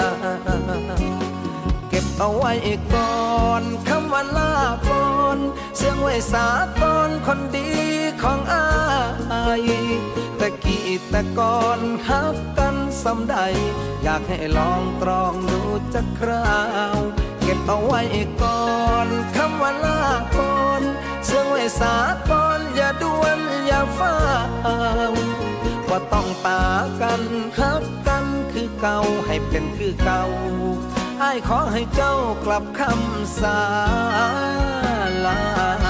เก็บเอาไว้ก่อนคำว่าลาก่อนเสียงไว้สาก่อนคนดีของอ้ายแต่กี้แต่ก่อนฮักกันสำใดอยากให้ลองตรองดูจักคราวเก็บเอาไว้ก่อนคำว่าลาก่อนเสียงไว้สาก่อนอย่าด่วนอย่าฟ้าวว่าต้องปากันฮักกันคือเก่าให้เป็นคือเก่าอ้ายขอให้เจ้ากลับคำสาลา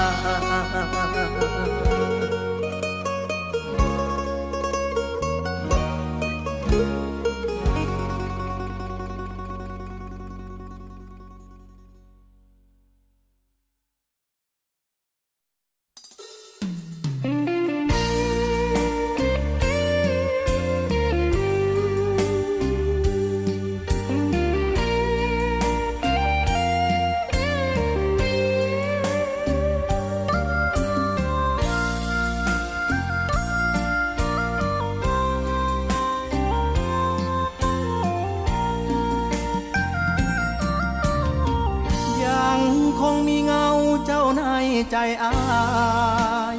คงมีเงาเจ้าในใจอาย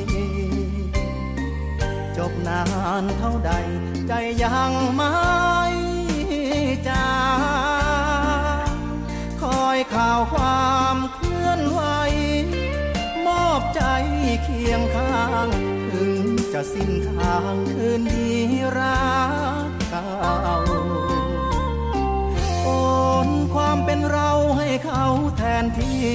จบนานเท่าใดใจยังไม่จางคอยข่าวความเคลื่อนไหวมอบใจเคียงข้างถึงจะสิ้นทางคืนดีรักเก่าโอนความเป็นเราให้เขาแทนที่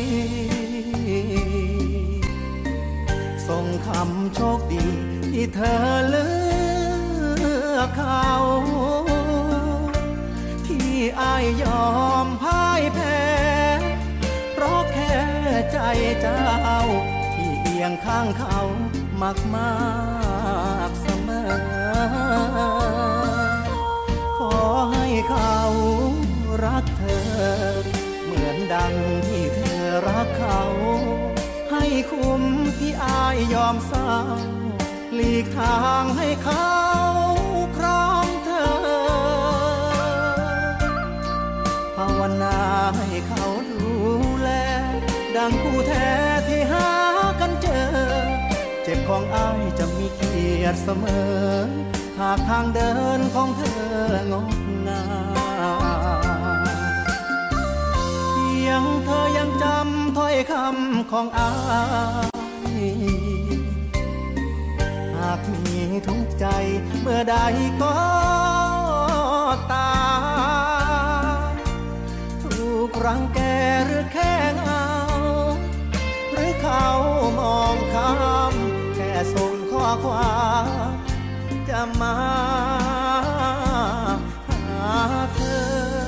ส่งคำโชคดีที่เธอเลือกเขาที่อายยอมพ่ายแพ้เพราะแค่ใจเจ้าที่เอียงข้างเขามากเสมอขอให้เขารักเธอเหมือนดังที่เธอรักเขาให้คุ้มที่อายยอมเศร้าหลีกทางให้เขาครองเธอภาวนาให้เขาดูแลดังคู่แท้ที่หากันเจอเจ็บของอายจะมีเกียรติเสมอหากทางเดินของเธองดงามเพียงเธอยังจำถ้อยคำของอายหากมีทุกข์ใจเมื่อใดก็ตามถูกรังแกหรือแค่เงาหรือเขามองข้ามแค่ส่งข้อความจะมาหาเธอ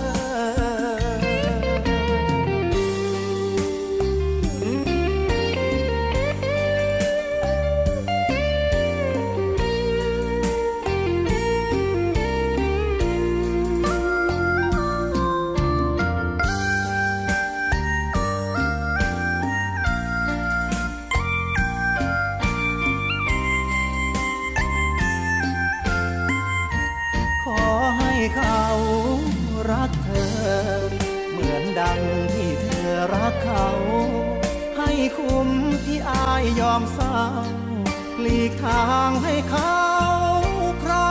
เขารักเธอเหมือนดังที่เธอรักเขาให้คุ้มที่อายยอมเศร้าหลีกทางให้เขาคร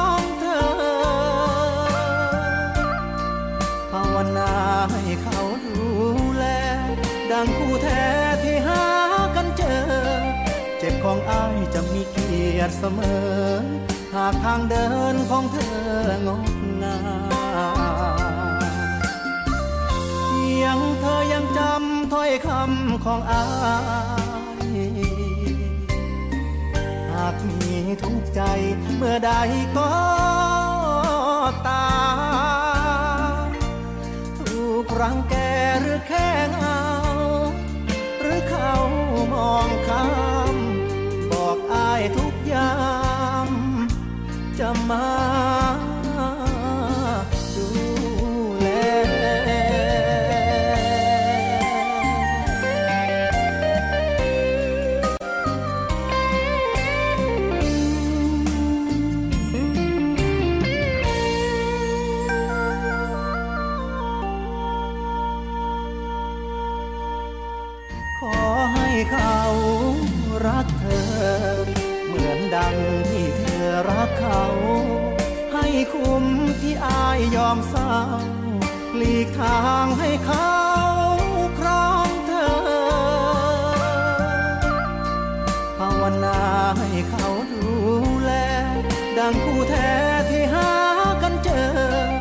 ดังคู่แท้ที่หากันเจอเจ็บของอ้ายจะมีเกียรติเสมอหากทางเดินของเธองดงามยังเธอยังจำถ้อยคำของอ้ายหากมีทุกข์ใจเมื่อใดก็ตามถูกรังแกหรือแค่เงาหรือเขามองข้ามบอกอ้ายทุกอย่างจะมาดูแลขอให้เขารักเธอเหมือนดังที่เธอรักเขาให้คุ้มที่อายยอมเศร้าหลีกทางให้เขาครองเธอภาวนาให้เขาดูแลดังคู่แท้ที่หากันเจอ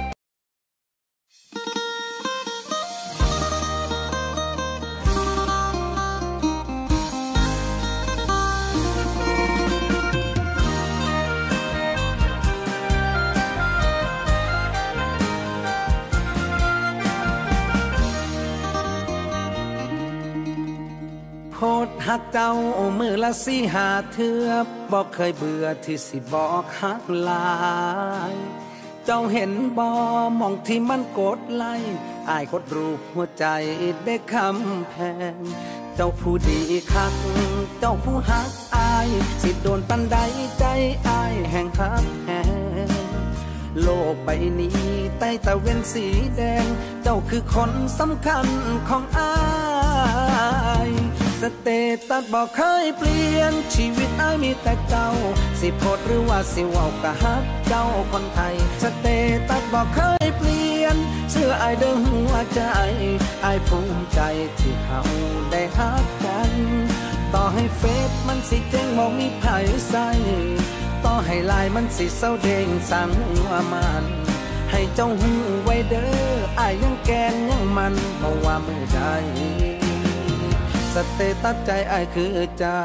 โคตรหักเจ้ามือละ4-5 เทื่อบอกเคยเบื่อที่สิบอกหักหลายเจ้าเห็นบ่มองที่มันกดไล่อายกดรูปหัวใจได้คำแพงเจ้าผู้ดีคักเจ้าผู้หักอายสิโดนปันใดใจอายแห่งหักแหงโลกใบนี้ใต้ตะเวนสีแดงเจ้าคือคนสำคัญของอายสเตตัสบอกเคยเปลี่ยนชีวิตอ้ายมีแต่เจ้าสิโพดหรือว่าสิเว้ากะฮักเจ้าคนไทยสเตตัสบอกเคยเปลี่ยนเสื้ออ้ายเด้อหัวใจอ้ายภูมิใจที่เขาได้ฮักกันต่อให้เฟซมันสิเจ๊งบ่มีไผใส่ต่อให้ไลน์มันสิเศร้าเด้งสั่งว่ามันให้เจ้าหูไว้เด้ออ้ายยังแกนยังมันบ่ว่ามื้อใดสเตตัสใจอ้ายคือเจ้า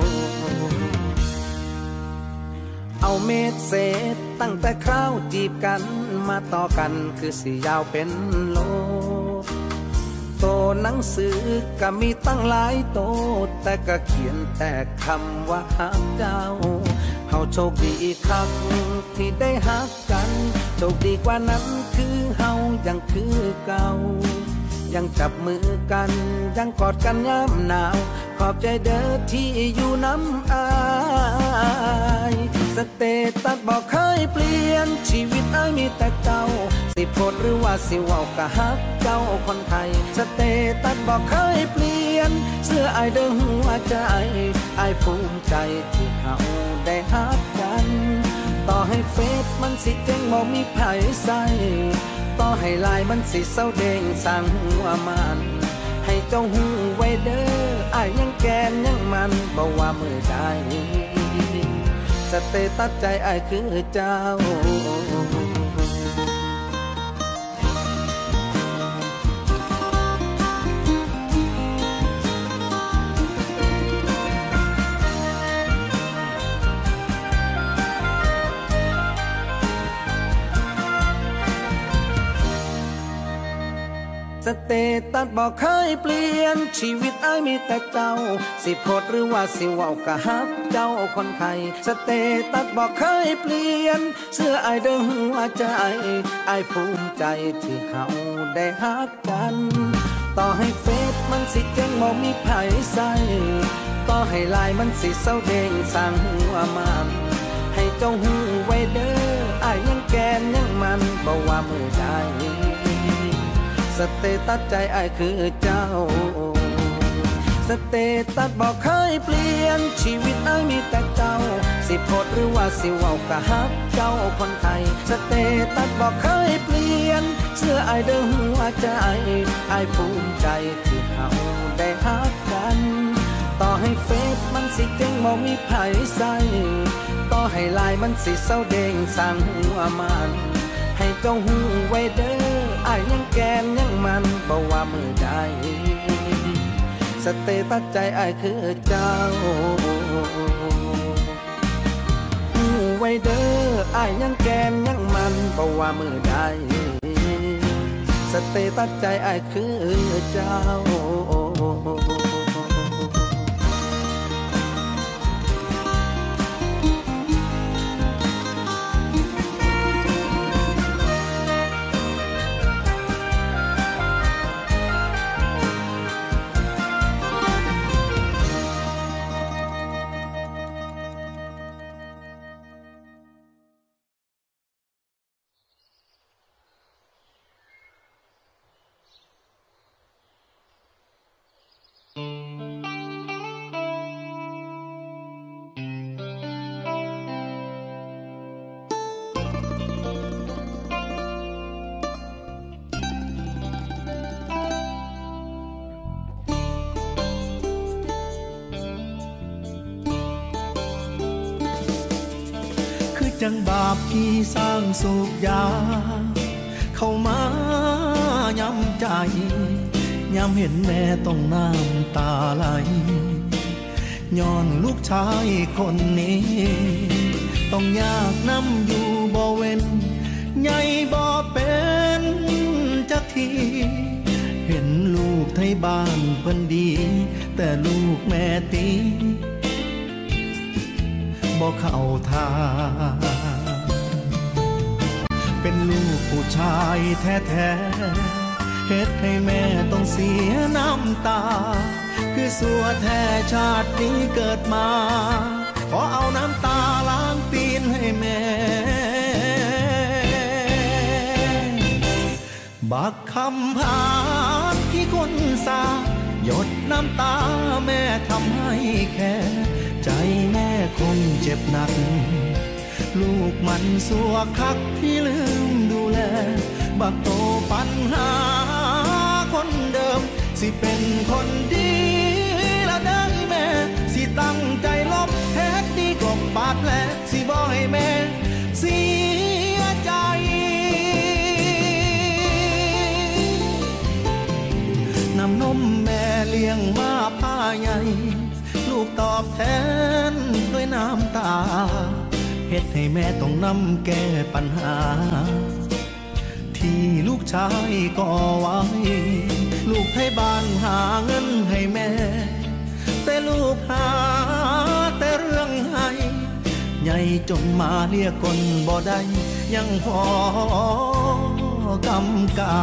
เอาเมตรเศษตั้งแต่คราวจีบกันมาต่อกันคือสิยาวเป็นโลโตหนังสือก็มีตั้งหลายโตแต่ก็เขียนแต่คำว่าฮักเจ้าเฮาโชคดีคักที่ได้ฮักกันโชคดีกว่านั้นคือเฮายังคือเก่ายังจับมือกันยังกอดกันยามหนาวขอบใจเด้อที่อยู่น้ำอายสเตตัสบอกเคยเปลี่ยนชีวิตอ้ายมีแต่เจ้าสิโพดหรือว่าสิเว้ากะฮักเจ้าคนไทยสเตตัสบอกเคยเปลี่ยนเสื้ออ้ายเด้อหัวใจอ้ายภูมิใจที่เขาได้ฮักกันต่อให้เฟซมันสิเจ๊งบ่มีไผใส่ต่อให้ไลน์มันสิเศร้าเด้งสั่งว่ามันให้เจ้าหูไว้เด้ออ้ายยังแกนยังมันบ่ว่ามื้อใดสเตตัสใจอ้ายคือเจ้า สเตตัสบอกเคยเปลี่ยนชีวิตอ้ายมีแต่เจ้าสิโพดหรือว่าสิเว้ากะฮักเจ้าคนไทยสเตตัสบอกเคยเปลี่ยนเสื้ออ้ายเด้อหัวใจอ้ายภูมิใจที่เฮาได้ฮักกันต่อให้เฟซมันสิเจ๊งบ่มีไผใส่ต่อให้ไลน์มันสิเศร้าเด้งสั่งหัวมันให้เจ้าหูไว้เด้ออ้ายยังแกนยังมันบ่ว่ามื้อใดสเตตัสใจอ้ายคือเจ้าสเตตัสบอกเคยเปลี่ยนชีวิตอ้ายมีแต่เจ้าสิโพดหรือว่าสิเว้ากะฮักเจ้าคนไทยสเตตัสบอกเคยเปลี่ยนเสื้ออายเด้อหัวใจอายภูมิใจที่เขาได้ฮักกันต่อให้เฟซมันสิเก่งบ่มีไผใส่ต่อให้ลายมันสิเศร้าเด้งสั่งหัวมันให้เจ้าหูไว้เด้ออายยังแกนยังมันบ่ว่ามือใดสเตตัสใจอายคือเจ้าหูไว้เด้ออายยังแกนยังมันบ่ว่ามือใดสเตตัสใจอายคือเจ้าจังบาปที่สร้างสูบยาเข้ามาย้ำใจย้ำเห็นแม่ต้องน้ำตาไหลย้อนลูกชายคนนี้ต้องยากน้ำอยู่บ่เว้นใหญ่บ่เป็นจักทีเห็นลูกไทยบ้านเพิ่นดีแต่ลูกแม่ตีบ่เข้าทางเป็นลูกผู้ชายแท้ๆเฮ็ดให้แม่ต้องเสียน้ำตาคือสัวแท้ชาตินี้เกิดมาขอเอาน้ำตาล้างตีนให้แม่บักคำพานที่คนสาหยดน้ำตาแม่ทำให้แค่ใจแม่คงเจ็บหนักลูกมันสัวคักที่ลืมดูแลบักโตปัญหาคนเดิมสิเป็นคนดีแล้วได้แม่สิตั้งใจลบแท้ดีกลบบาดแผลสิบ่ให้แม่เสียใจน้ำนมแม่เลี้ยงมาผ้าใหญ่ลูกตอบแทนด้วยน้ำตาเฮ็ดให้แม่ต้องนำแก้ปัญหาที่ลูกชายก่อไว้ลูกให้บ้านหาเงินให้แม่แต่ลูกหาแต่เรื่องให้ใหญ่จนมาเรียกคนบ่ได้ยังพอกำกา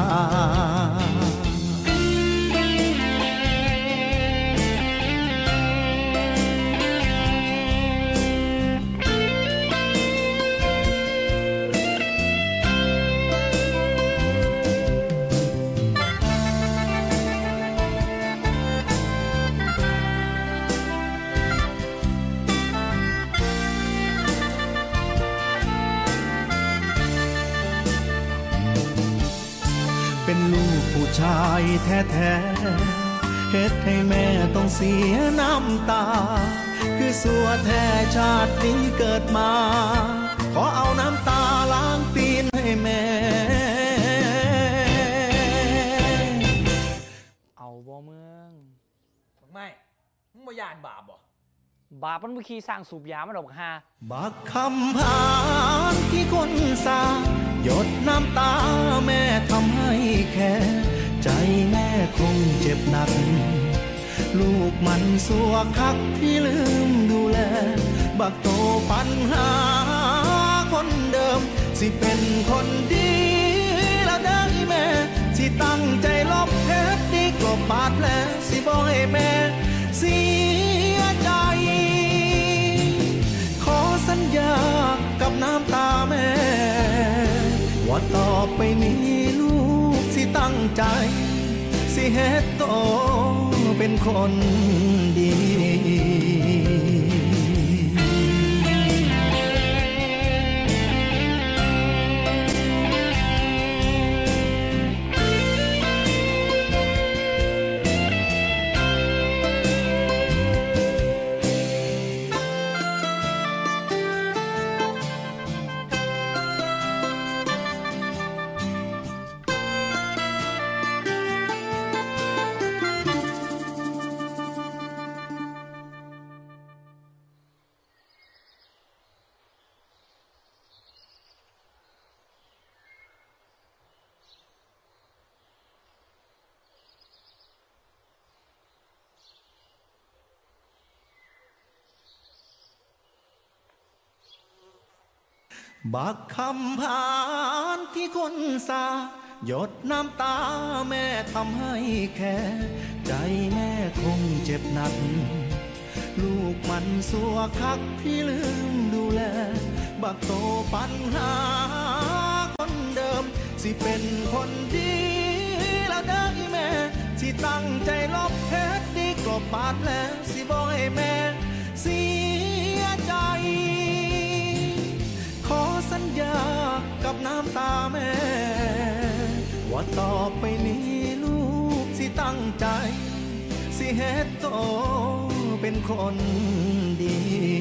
เป็นลูกผู้ชายแท้ๆเฮ็ดให้แม่ต้องเสียน้ำตาคือสัวแท้ชาตินี้เกิดมาขอเอาน้ำตาล้างตีนให้แม่เอาบ่เมืองไม่มึงบ่ย่านบาปบ่บาปมันบ่ขี้สร้างสูบยามันดอกฮาบักคำพานที่คนสาหยดน้ำตาแม่ทำให้แค่ใจแม่คงเจ็บหนักลูกมันสัวคักที่ลืมดูแลบักโตปัญหาคนเดิมสิเป็นคนดีแล้วได้แม่สิตั้งใจลบเพชรดีกลบบาดแผลสิบ่ให้แม่เสียใจขอสัญญากับน้ำตาแม่ว่าต่อไปนี้ลูกสิตั้งใจสิเฮ็ดโตเป็นคนดีบักคำผ่านที่คนสาหยดน้ำตาแม่ทำให้แค่ใจแม่คงเจ็บหนักลูกมันสัวคักที่ลืมดูแลบักโตปัญหาคนเดิมสิเป็นคนดีแล้วเด้อแม่สิตั้งใจลบเพชรดีกลบบาดแผลสิบ่ให้แม่เสียใจขอสัญญากับน้ำตาแม่ว่าต่อไปนี้ลูกสิตั้งใจสิเฮ็ดโตเป็นคนดี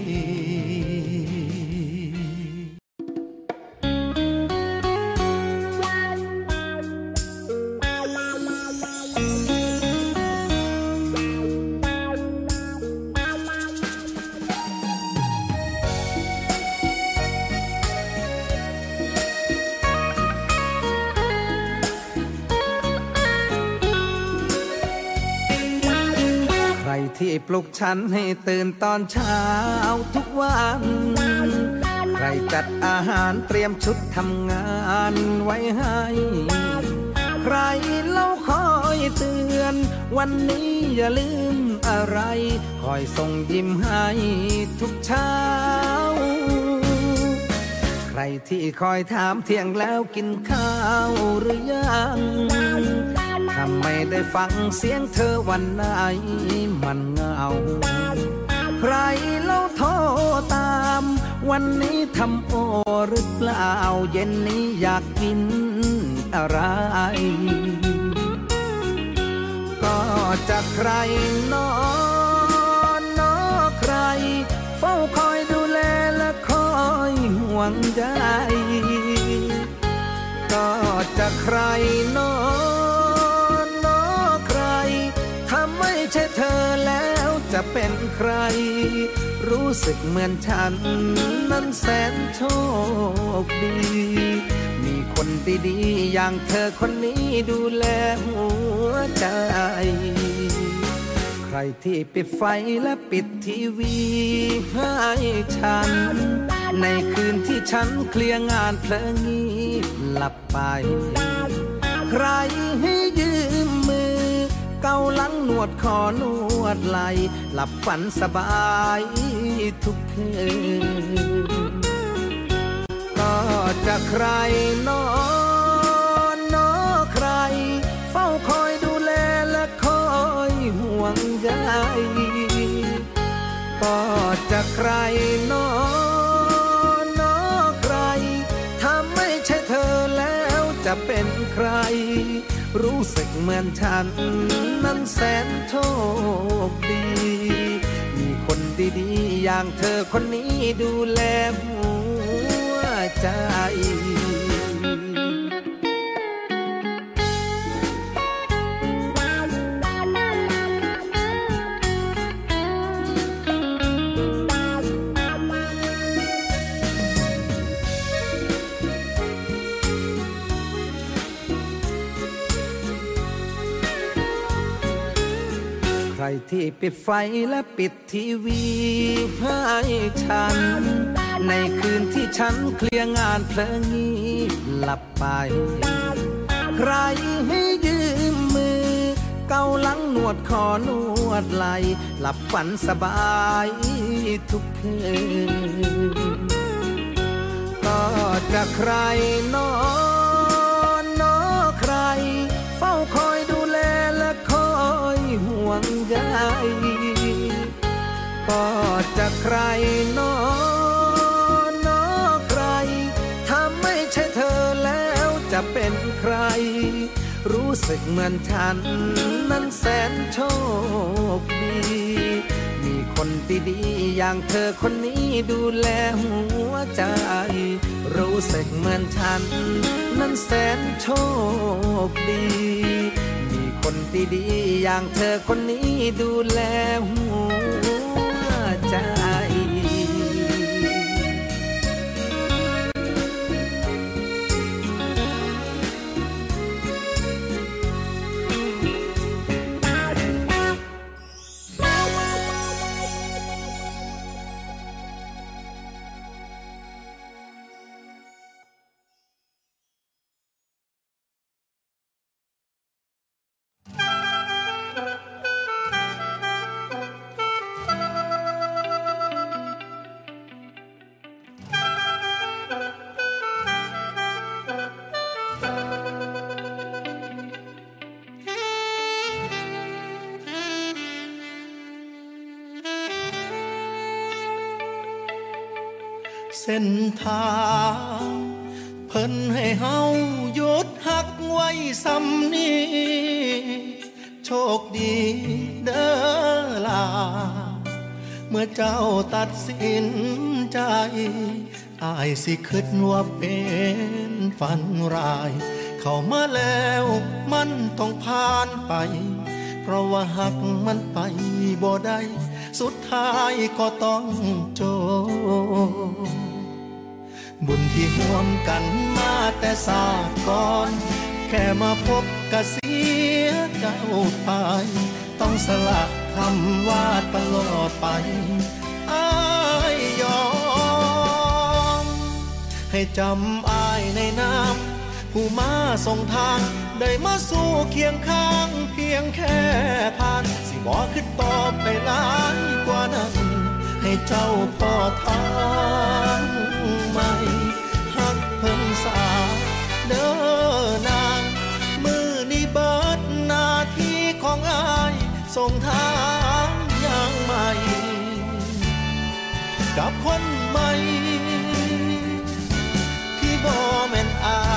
ที่ปลุกฉันให้ตื่นตอนเช้าทุกวันใครจัดอาหารเตรียมชุดทำงานไว้ให้ใครเล่าคอยเตือนวันนี้อย่าลืมอะไรคอยส่งยิ้มให้ทุกเช้าใครที่คอยถามเที่ยงแล้วกินข้าวหรือยังถ้าไม่ได้ฟังเสียงเธอวันไหนมันเหงาใครเล่าโทรตามวันนี้ทำโอหรือเปล่าเย็นนี้อยากกินอะไรก็จะใครนอนใครเฝ้าคอยดูแลและคอยห่วงใยก็จะใครนอนใครถ้าไม่ใช่เธอแล้วจะเป็นใครรู้สึกเหมือนฉันนั้นแสนโชคดีมีคนดีๆอย่างเธอคนนี้ดูแลหัวใจใครที่ปิดไฟและปิดทีวีให้ฉันในคืนที่ฉันเคลียร์งานเพลิงงีบหลับไปใครให้ยืมมือเกาหลังนวดคอนวดไหล่หลับฝันสบายทุกคืนก็จะใครนอนใครเฝ้าคอยดูแลและคอยห่วงใยก็จะใครนอนใครถ้าไม่ใช่เธอแล้วจะเป็นใครรู้สึกเหมือนฉันนั้นแสนโชคดีมีคนดีๆอย่างเธอคนนี้ดูแลหัวใจใครที่ปิดไฟและปิดทีวีให้ฉันในคืนที่ฉันเคลียร์งานเพลิงงีบหลับไปใครให้ยืมมือเกาหลังนวดคอนวดไหล่หลับฝันสบายทุกคืนก็จะใครนอนใครเฝ้าคอยดูแลและคอยห่วงใยก็จะใครนอนใครถ้าไม่ใช่เธอแล้วจะเป็นใครรู้สึกเหมือนฉันนั้นแสนโชคดีมีคนดีๆอย่างเธอคนนี้ดูแลหัวใจรู้สึกเหมือนฉันนั้นแสนโชคดีมีคนดีๆอย่างเธอคนนี้ดูแลหัวใจเส้นทางเพิ่นให้เฮาหยุดหักไว้ซ้ำนี้โชคดีเด้อล่ะเมื่อเจ้าตัดสินใจอายสิคิดว่าเป็นฝันร้ายเข้ามาแล้วมันต้องผ่านไปเพราะว่าหักมันไปบ่ได้สุดท้ายก็ต้องจบบุญที่ร่วมกันมาแต่ศาสตร์ก่อนแค่มาพบก็เสียเจ้าไปต้องสละคำว่าตลอดไปอ้ายยอมให้จำอ้ายในน้ำผู้มาส่งทางได้มาสู่เคียงข้างเพียงแค่ผ่านสิบ่ขึ้นต่อไปหลายกว่านั้นให้เจ้าพอทางใหม่หักเพิ่งสาเด้อนางมือนี้เบิดหน้าที่ของอ้ายส่งทางอย่างใหม่กับคนใหม่ที่บ่แม่นอาย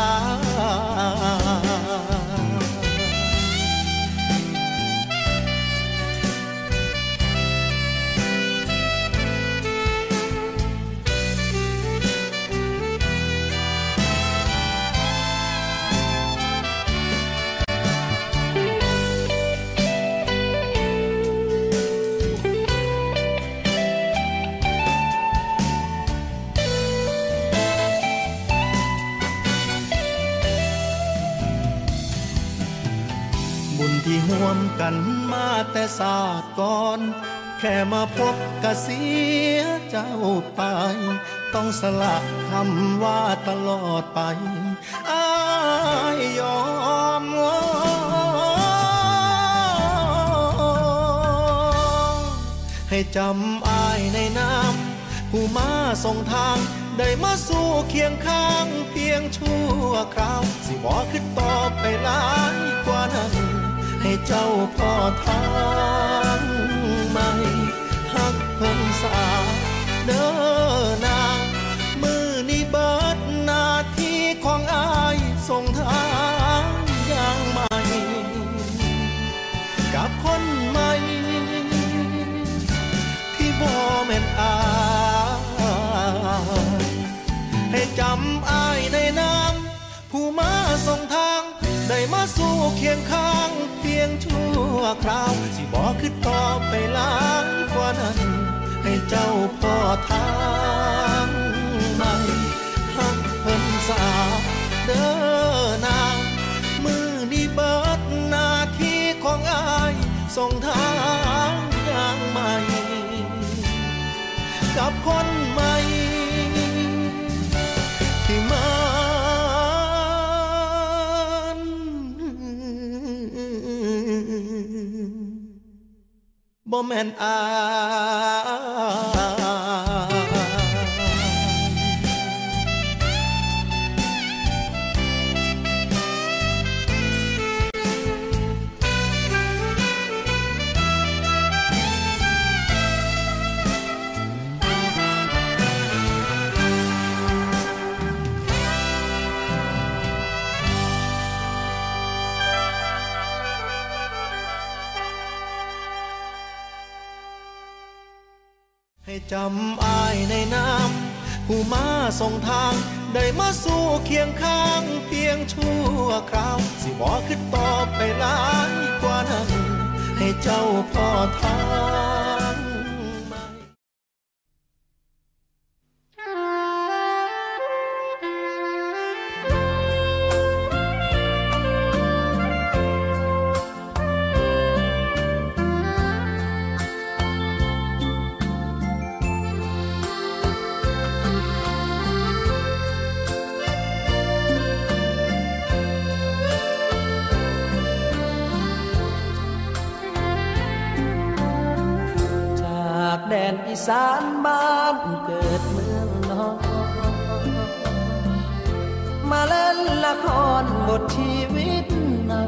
ที่ห่วมกันมาแต่ศาสตร์ก่อนแค่มาพบก็เสียเจ้าไปต้องสละคำว่าตลอดไปอ้ายยอมให้จำอ้ายในน้ำผู้มาส่งทางได้มาสู่เคียงข้างเพียงชั่วคราวสิบ่ขึ้นต่อไปหลายกว่านั้นให้เจ้าพอทางใหม่หักเพิ่งสาเด้อนางมือนี้เบิดหน้าที่ของอ้ายส่งทางอย่างใหม่กับคนใหม่ที่บ่แม่นอายให้จำอ้ายในน้ำผู้มาส่งทางได้มาสู่เคียงข้างเพียงชั่วคราวสิบ่ขึ้นต่อไปหลายกว่านั้นให้เจ้าพอทางใหม่หักเพิ่นสาเด้อนางมือนี้เบิดหน้าที่ของอ้ายส่งทางอย่างใหม่กับคนใหม่ที่มาบ่แม่นอายให้จำอ้ายในน้ำผู้มาส่งทางได้มาสู่เคียงข้างเพียงชั่วคราวสิบ่ขึ้นต่อไปหลายกว่านั้นให้เจ้าพอทางใหม่แดนอีสานบ้านเกิดเมืองนอนมาเล่นละครบทชีวิตนั้น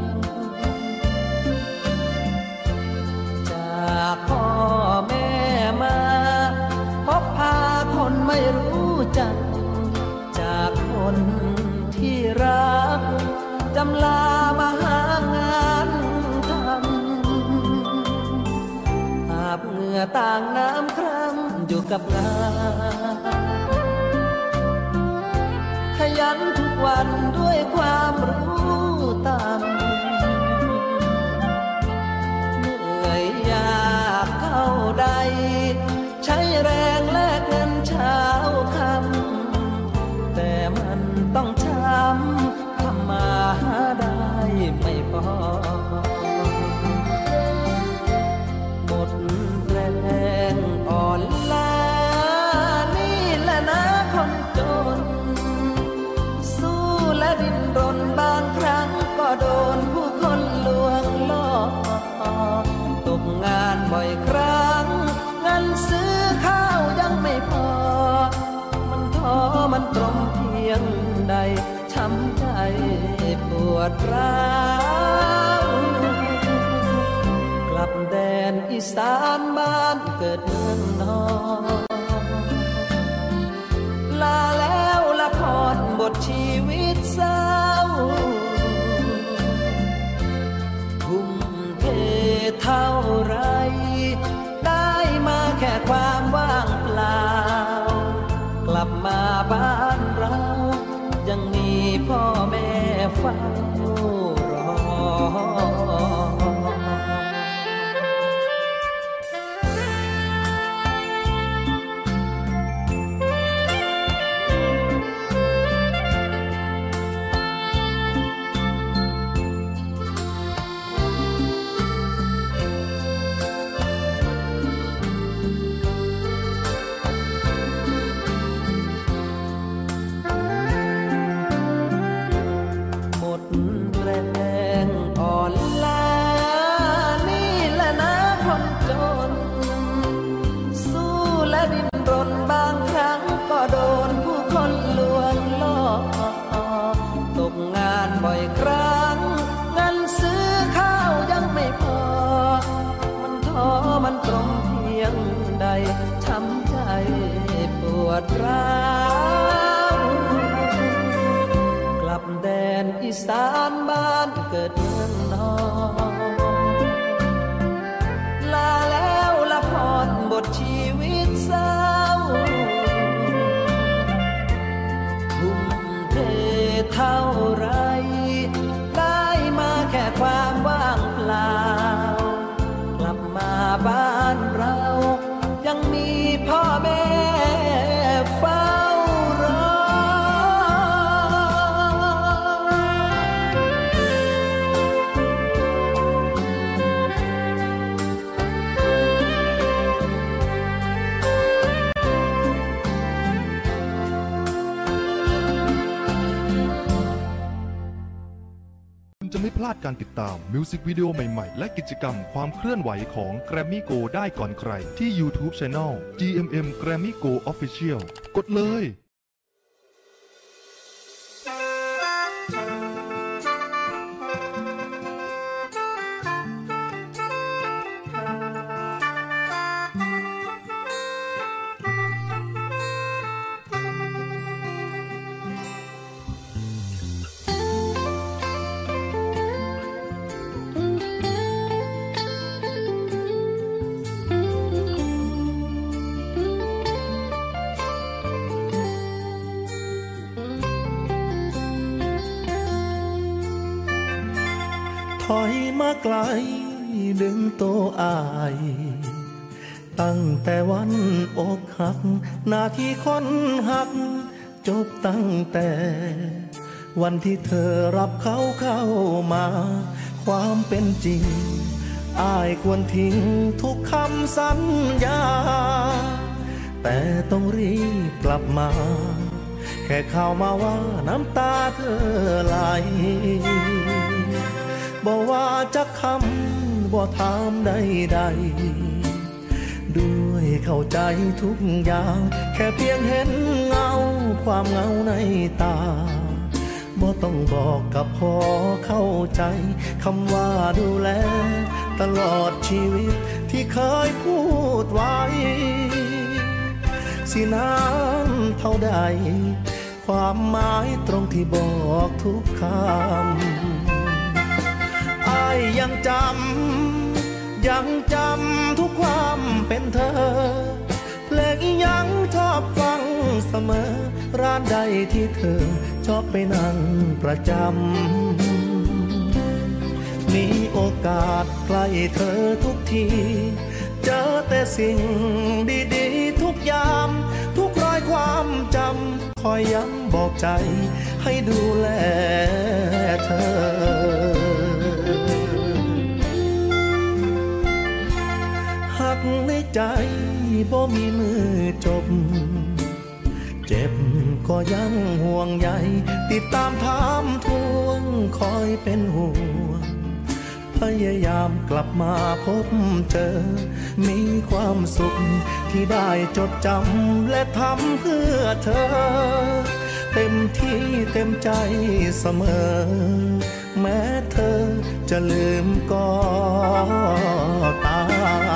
จากพ่อแม่มาพบพาคนไม่รู้จำจากคนที่รักจำลามาหางานทำอาบเหงื่อต่างน้ำคร่ำอยู่กับงานขยันทุกวันด้วยความรู้ตามเหนื่อยยากเข้าใดใช้แรงแลกเงินเช้าคำแต่มันต้องช้ำทำมาหาได้ไม่พอหมดแรงอ่อนล้านี่แหละนะคนจนสู้และดิ้นรนบางครั้งก็โดนผู้คนลวงล่อตกงานบ่อยครั้งเงินซื้อข้าวยังไม่พอมันท้อมันตรมเพียงใดช้ำใจปวดร้าวกลับแดนอีสานบ้านเกิดเมืองนอนลาแล้วละครบทชีวิตเศร้าทุ่มเทเท่าไรได้มาแค่ความว่างเปล่ากลับมาบ้านเรายังมีพ่อแม่เฝ้ารอบ่อยครั้งเงินซื้อข้าวยังไม่พอมันท้อมันตรมเพียงใดช้ำใจปวดร้าวกลับแดนอีสานบ้านเกิดเมืองนอนลาแล้วละครบทชีวิตเศร้าทุ่มเทเท่าไรได้มาแค่ความว่างเปล่ากลับมาบ้านเรายังมีพ่อแม่เฝ้ารอจะไม่พลาดการติดตามมิวสิกวิดีโอใหม่ๆและกิจกรรมความเคลื่อนไหวของ Grammy Go ได้ก่อนใครที่ YouTube Channel GMM Grammy Go Official กดเลยถอยมาไกลดึงโตอายตั้งแต่วันอกหักหน้าที่คนหักจบตั้งแต่วันที่เธอรับเขาเข้ามาความเป็นจริงอายควรทิ้งทุกคำสัญญาแต่ต้องรีบกลับมาแค่ข่าวมาว่าน้ำตาเธอไหลบอกว่าจะคำบ่ถามใดๆด้วยเข้าใจทุกอย่างแค่เพียงเห็นเงาความเหงาในตาบ่ต้องบอกกับพอเข้าใจคำว่าดูแลตลอดชีวิตที่เคยพูดไว้สินานทท่าใดความหมายตรงที่บอกทุกคำอ้ายยังจำทุกความเป็นเธอเพลงยังชอบฟังเสมอร้านใดที่เธอชอบไปนั่งประจำมีโอกาสใกล้เธอทุกทีเจอแต่สิ่งดีๆทุกยามทุกรอยความจำคอยย้ำบอกใจให้ดูแลเธอหักในใจบ่มีมือจบเจ็บก็ยังห่วงใยติดตามถามทวงคอยเป็นห่วงพยายามกลับมาพบเจอมีความสุขที่ได้จดจำและทำเพื่อเธอเต็มที่เต็มใจเสมอแม้เธอจะลืมก็ตาม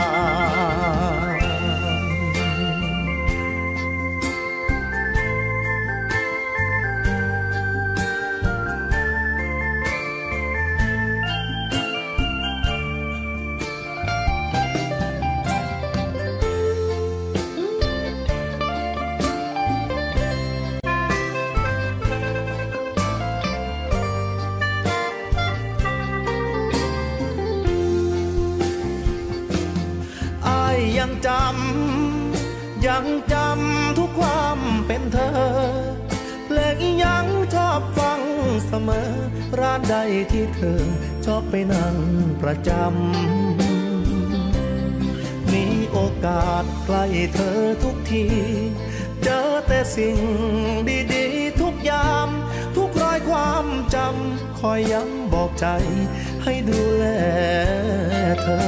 ยังจำทุกความเป็นเธอเพลงยังชอบฟังเสมอร้านใดที่เธอชอบไปนั่งประจำมีโอกาสใกล้เธอทุกทีเจอแต่สิ่งดีๆทุกยามทุกรอยความจำคอยย้ำบอกใจให้ดูแลเธอ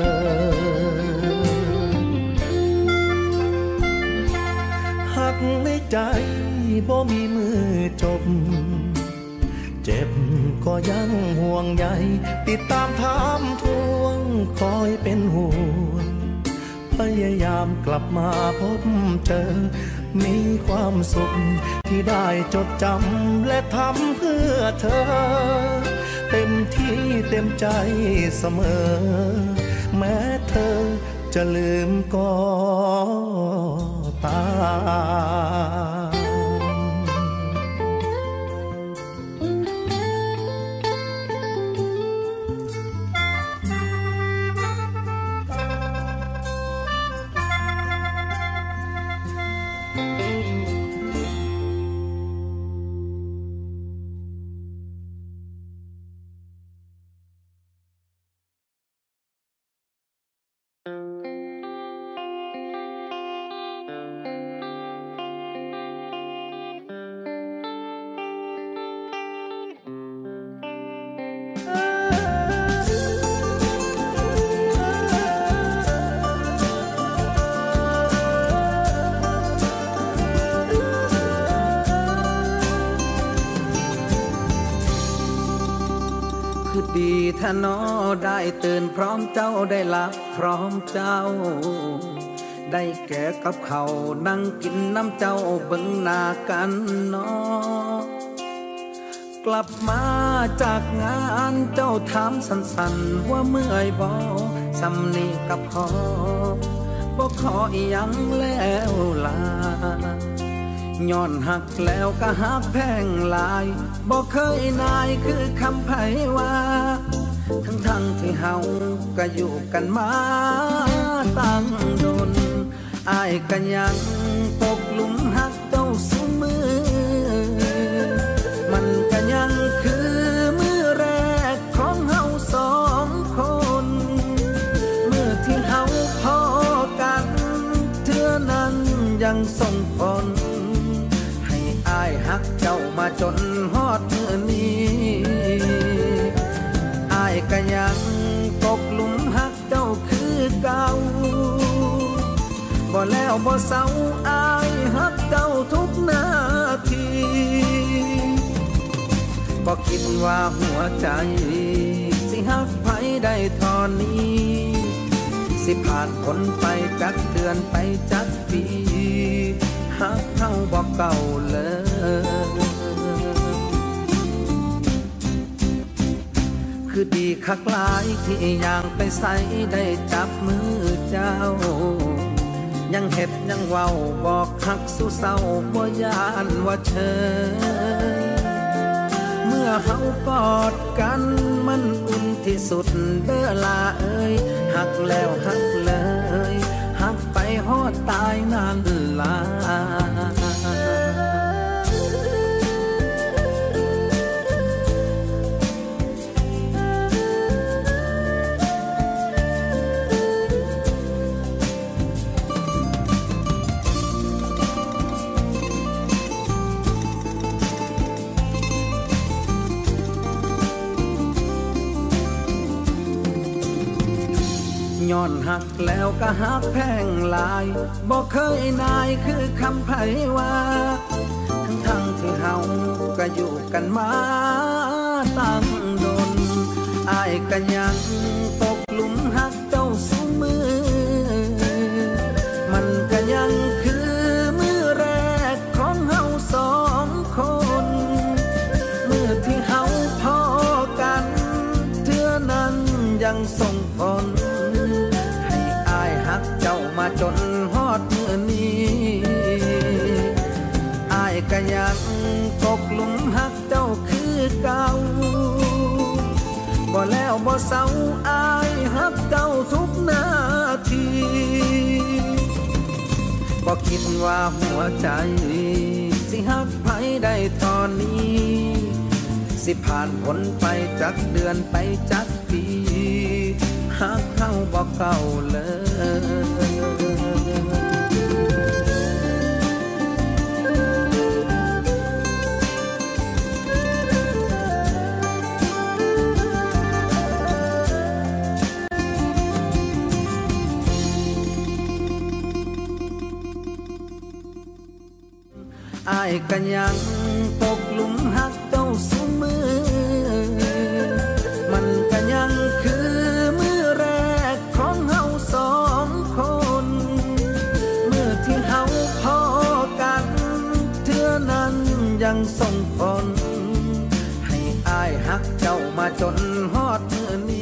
หักในใจบ่มีมือจบเจ็บก็ยังห่วงใยติดตามถามทวงคอยเป็นห่วงพยายามกลับมาพบเจอมีความสุขที่ได้จดจำและทำเพื่อเธอเต็มที่เต็มใจเสมอแม้เธอจะลืมก็ตามดีถ้าน้อได้ตื่นพร้อมเจ้าได้หลับพร้อมเจ้าได้แก่กับเขานั่งกินน้ำเจ้าเบิ่งหน้ากันน้อกลับมาจากงานเจ้าถามสั้นๆว่าเมื่อยบ่สำนีกับพอบ่ขออีหยังแล้วลาย้อนหักแล้วก็หักแพงลายบ่เคยนายคือคำไผว่าทั้งที่เฮาก็อยู่กันมาตั้งโดนอ้ายก็ยังตกหลุมหักเจ้าซุมือมันก็ยังคือมือแรกของเฮาสองคนเมื่อที่เฮาพอกันเทื่อนั้นยังส่งผลอ้ายหักเจ้ามาจนฮอดมื้อนี้อ้ายก็ยังตกหลุมหักเจ้าคือเก่าบ่แล้วบ่เศร้าอ้ายหักเจ้าทุกนาทีบ่คิดว่าหัวใจสิหักไผได้เท่านี้สิผ่านพ้นไปจักเดือนไปจักปีหหักเฮาบ่เก่าเลยคือดีคักหลายที่ย่างไปใส่ได้จับมือเจ้ายังเฮ็ดยังเว้าบอกฮักสู้เศร้าบ่ย่านว่าเชยเมื่อเฮากอดกันมันอุ่นที่สุดเด้อลาเอ้ยฮักแล้วฮักเลยฮักไปฮอดตายนานลาย้อนหักแล้วก็หักแพงลายบ่เคยนายคือคำไผว่าทั้งที่เฮาก็อยู่กันมาตั้งดนอ้ายก็ยังตกหลุมหักเจ้าซุมือมันก็ยังคือมือแรกของเฮาสองคนเมื่อที่เฮาพอกันเทื่อนั้นยังส่งผลเจ้ามาจนฮอดมื้อนี้อ้ายก็ยังตกหลุมหักเจ้าคือเก่าบ่แล้วบ่เศร้าอ้ายหักเจ้าทุกนาทีบ่คิดว่าหัวใจสิหักไผได้ตอนนี้สิผ่านพ้นไปจักเดือนไปจักปีหักเฮาบ่เก่าเลยอ้ายก็ยังตกหลุมหักเจ้าซุมือมันก็ยังคือมือแรกของเฮาสองคนเมื่อที่เฮาพอกันเทื่อนั้นยังส่งผลให้อ้ายหักเจ้ามาจนฮอดมื้อนี้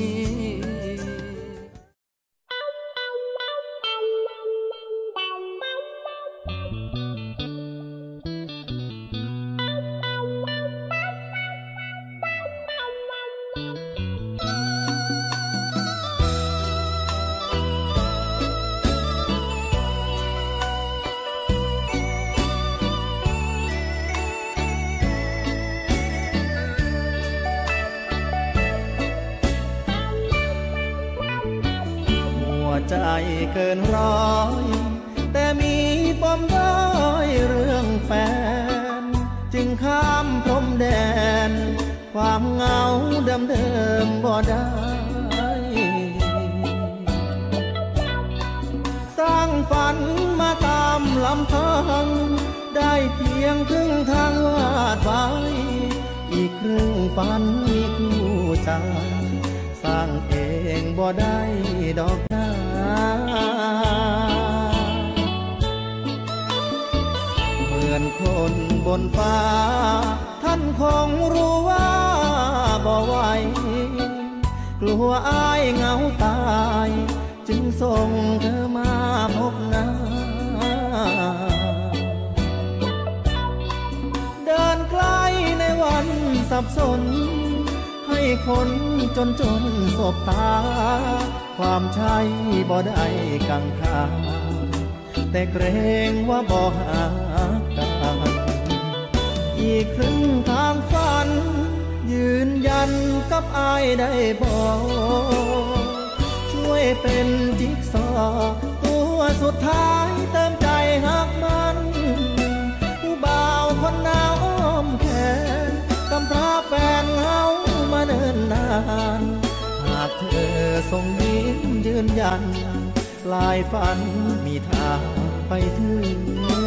ใจเกินร้อยแต่มีปมด้อยเรื่องแฟนจึงข้ามพรมแดนความเหงาเดิมๆบ่ได้สร้างฝันมาตามลำพังได้เพียงครึ่งทางวาดไว้อีกครึ่งฝันมีคู่ใจสร้างเองบ่ได้ดอกเหมือนคนบนฟ้าท่านคงรู้ว่าบ่ไหวกลัวอ้ายเหงาตายจึงส่งเธอมาพบหน้าเดินใกล้ในวันสับสนให้คนจนสบตาความใช่บ่ได้กังขาแต่เกรงว่าบ่หากันอีกครึ่งทางฝันยืนยันกับอ้ายได้บ่ช่วยเป็นจิ๊กซอว์ตัวสุดท้ายเติมใจหักมันผู้บ่าวคนหนาวอ้อมแขนกำพร้าแฟนเฮามาเนิ่นนานหากเธอส่งยิ้มยืนยันลายฝันมีทางไปถึง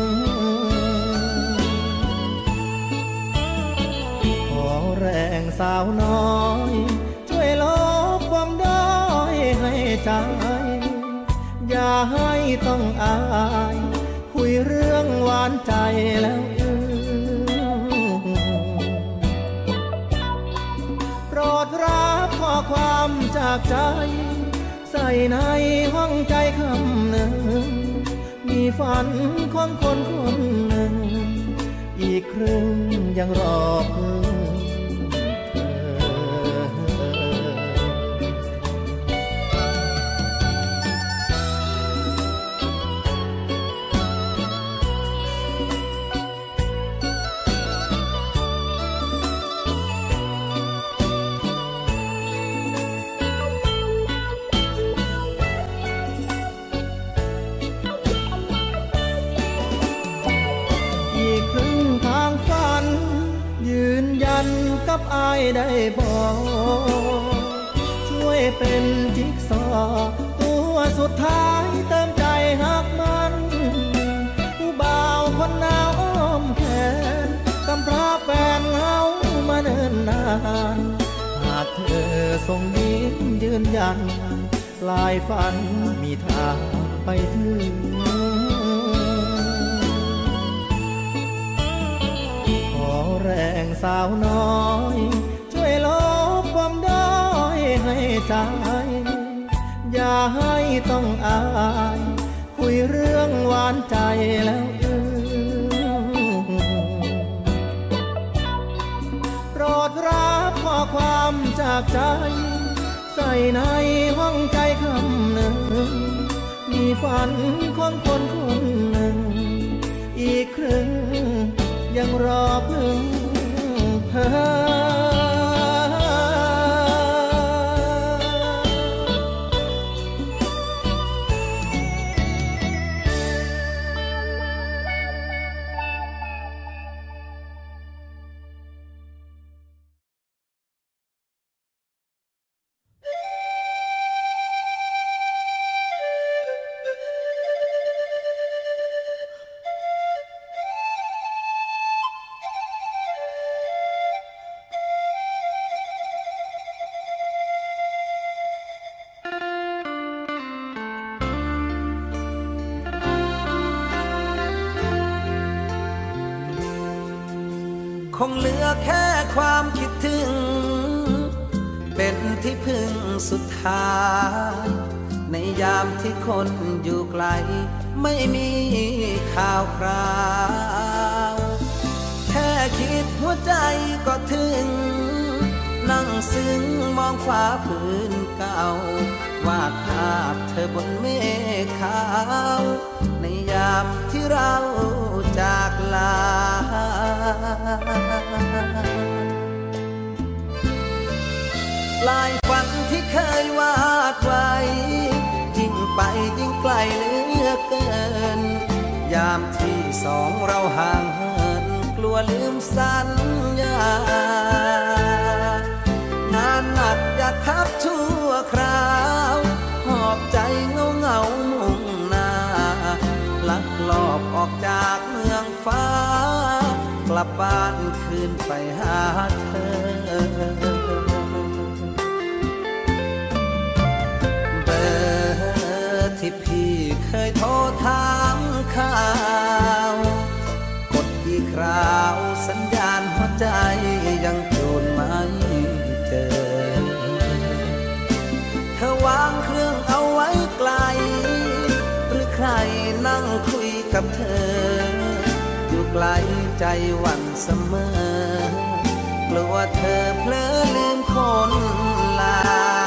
ขอแรงสาวน้อยช่วยลบความด้อยให้ใจอย่าให้ต้องอายคุยเรื่องหวานแล้วโปรดรับข้อความจากใจใส่ในห้องใจคำหนึ่งมีฝันของคนคนหนึ่งอีกครึ่งยังรอเพิ่งกับอายได้บอกช่วยเป็นจิ๊กซอว์ตัวสุดท้ายเติมใจหักมันผู้บ่าวคนหนาวอ้อมแขนกำพร้าแฟนเหงามาเนิ่นนานหากเธอส่งยิ้มยืนยันลายฝันมีทางไปถึงแรงสาวน้อยช่วยลบความด้อยให้ใจอย่าให้ต้องอายคุยเรื่องหวานใจแล้วโปรดรับข้อความจากใจใส่ในห้องใจคำหนึ่งมีฝันของคนคนหนึ่งอีกครึ่งยังรอเพิ่งเธอคงเหลือแค่ความคิดถึงเป็นที่พึ่งสุดท้ายในยามที่คนอยู่ไกลไม่มีข่าวคราวแค่คิดหัวใจก็ถึงนั่งซึ้งมองฟ้าพื้นเก่าวาดภาพเธอบนเมฆขาวในยามที่เราจากลาลายฝันที่เคยวาดไว้ยิ่งไปยิ่งไกลเหลือเกินยามที่สองเราห่างเหินกลัวลืมสัญญางานหนักอยากทับชั่วคราวหอบใจเงามุ่งหน้าลักลอบออกจากเมืองฟ้ากลับบ้านคืนไปหาเธอเบอร์ที่พี่เคยโทรถามข่าวกดกี่คราวสัญญาณหัวใจยังโดนไม่เจอเธอวางเครื่องเอาไว้ไกลหรือใครนั่งคุยกับเธออยู่ไกลใจหวั่นเสมอกลัวเธอเพลอลืมคนลา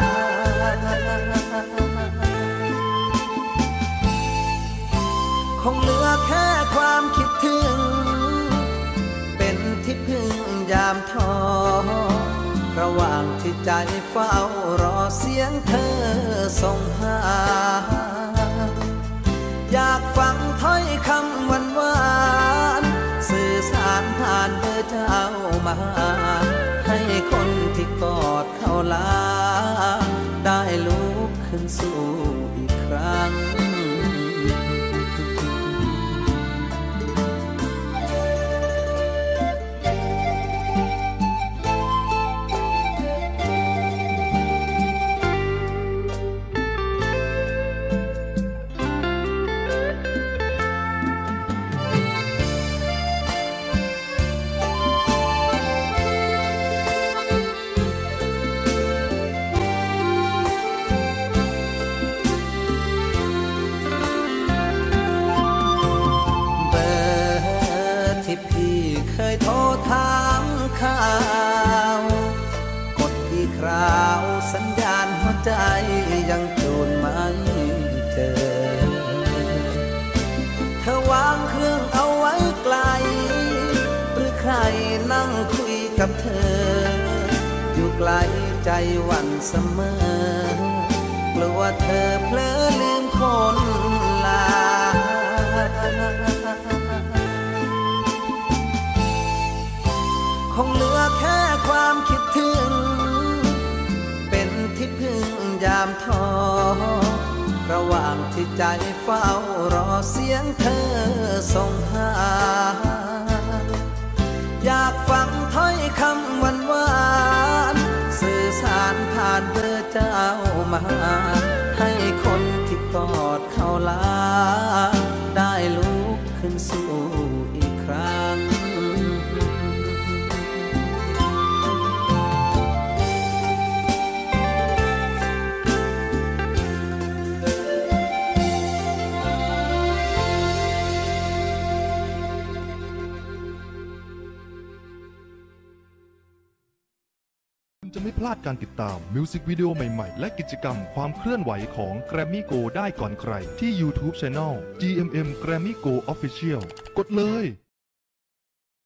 คงเหลือแค่ความคิดถึงเป็นที่พึ่งยามท้อระหว่างที่ใจเฝ้ารอเสียงเธอส่งหาอยากฟังถ้อยคำหวานๆสื่อสารผ่านเบอร์เจ้ามาให้คนที่กอดเขาลาได้ลุกขึ้นสู้อีกครั้ง คยังจูนไม่เจอเธอวางเครื่องเอาไว้ไกลหรือใครนั่งคุยกับเธออยู่ไกลใจหวั่นเสมอกลัวเธอเพลอลืมคนลาคงเหลือแค่ความคิดถึงเป็นที่พึ่งยามท้อระหว่างที่ใจเฝ้ารอเสียงเธอส่งหาอยากฟังถ้อยคำหวานๆสื่อสารผ่านเบอร์เจ้ามาให้คนที่กอดเขาลาได้ลุกขึ้นสู้อีกครั้งจะไม่พลาดการติดตามมิวสิกวิดีโอใหม่ๆและกิจกรรมความเคลื่อนไหวของ Grammy Go ได้ก่อนใครที่ YouTube Channel GMM Grammy Go Official กดเลย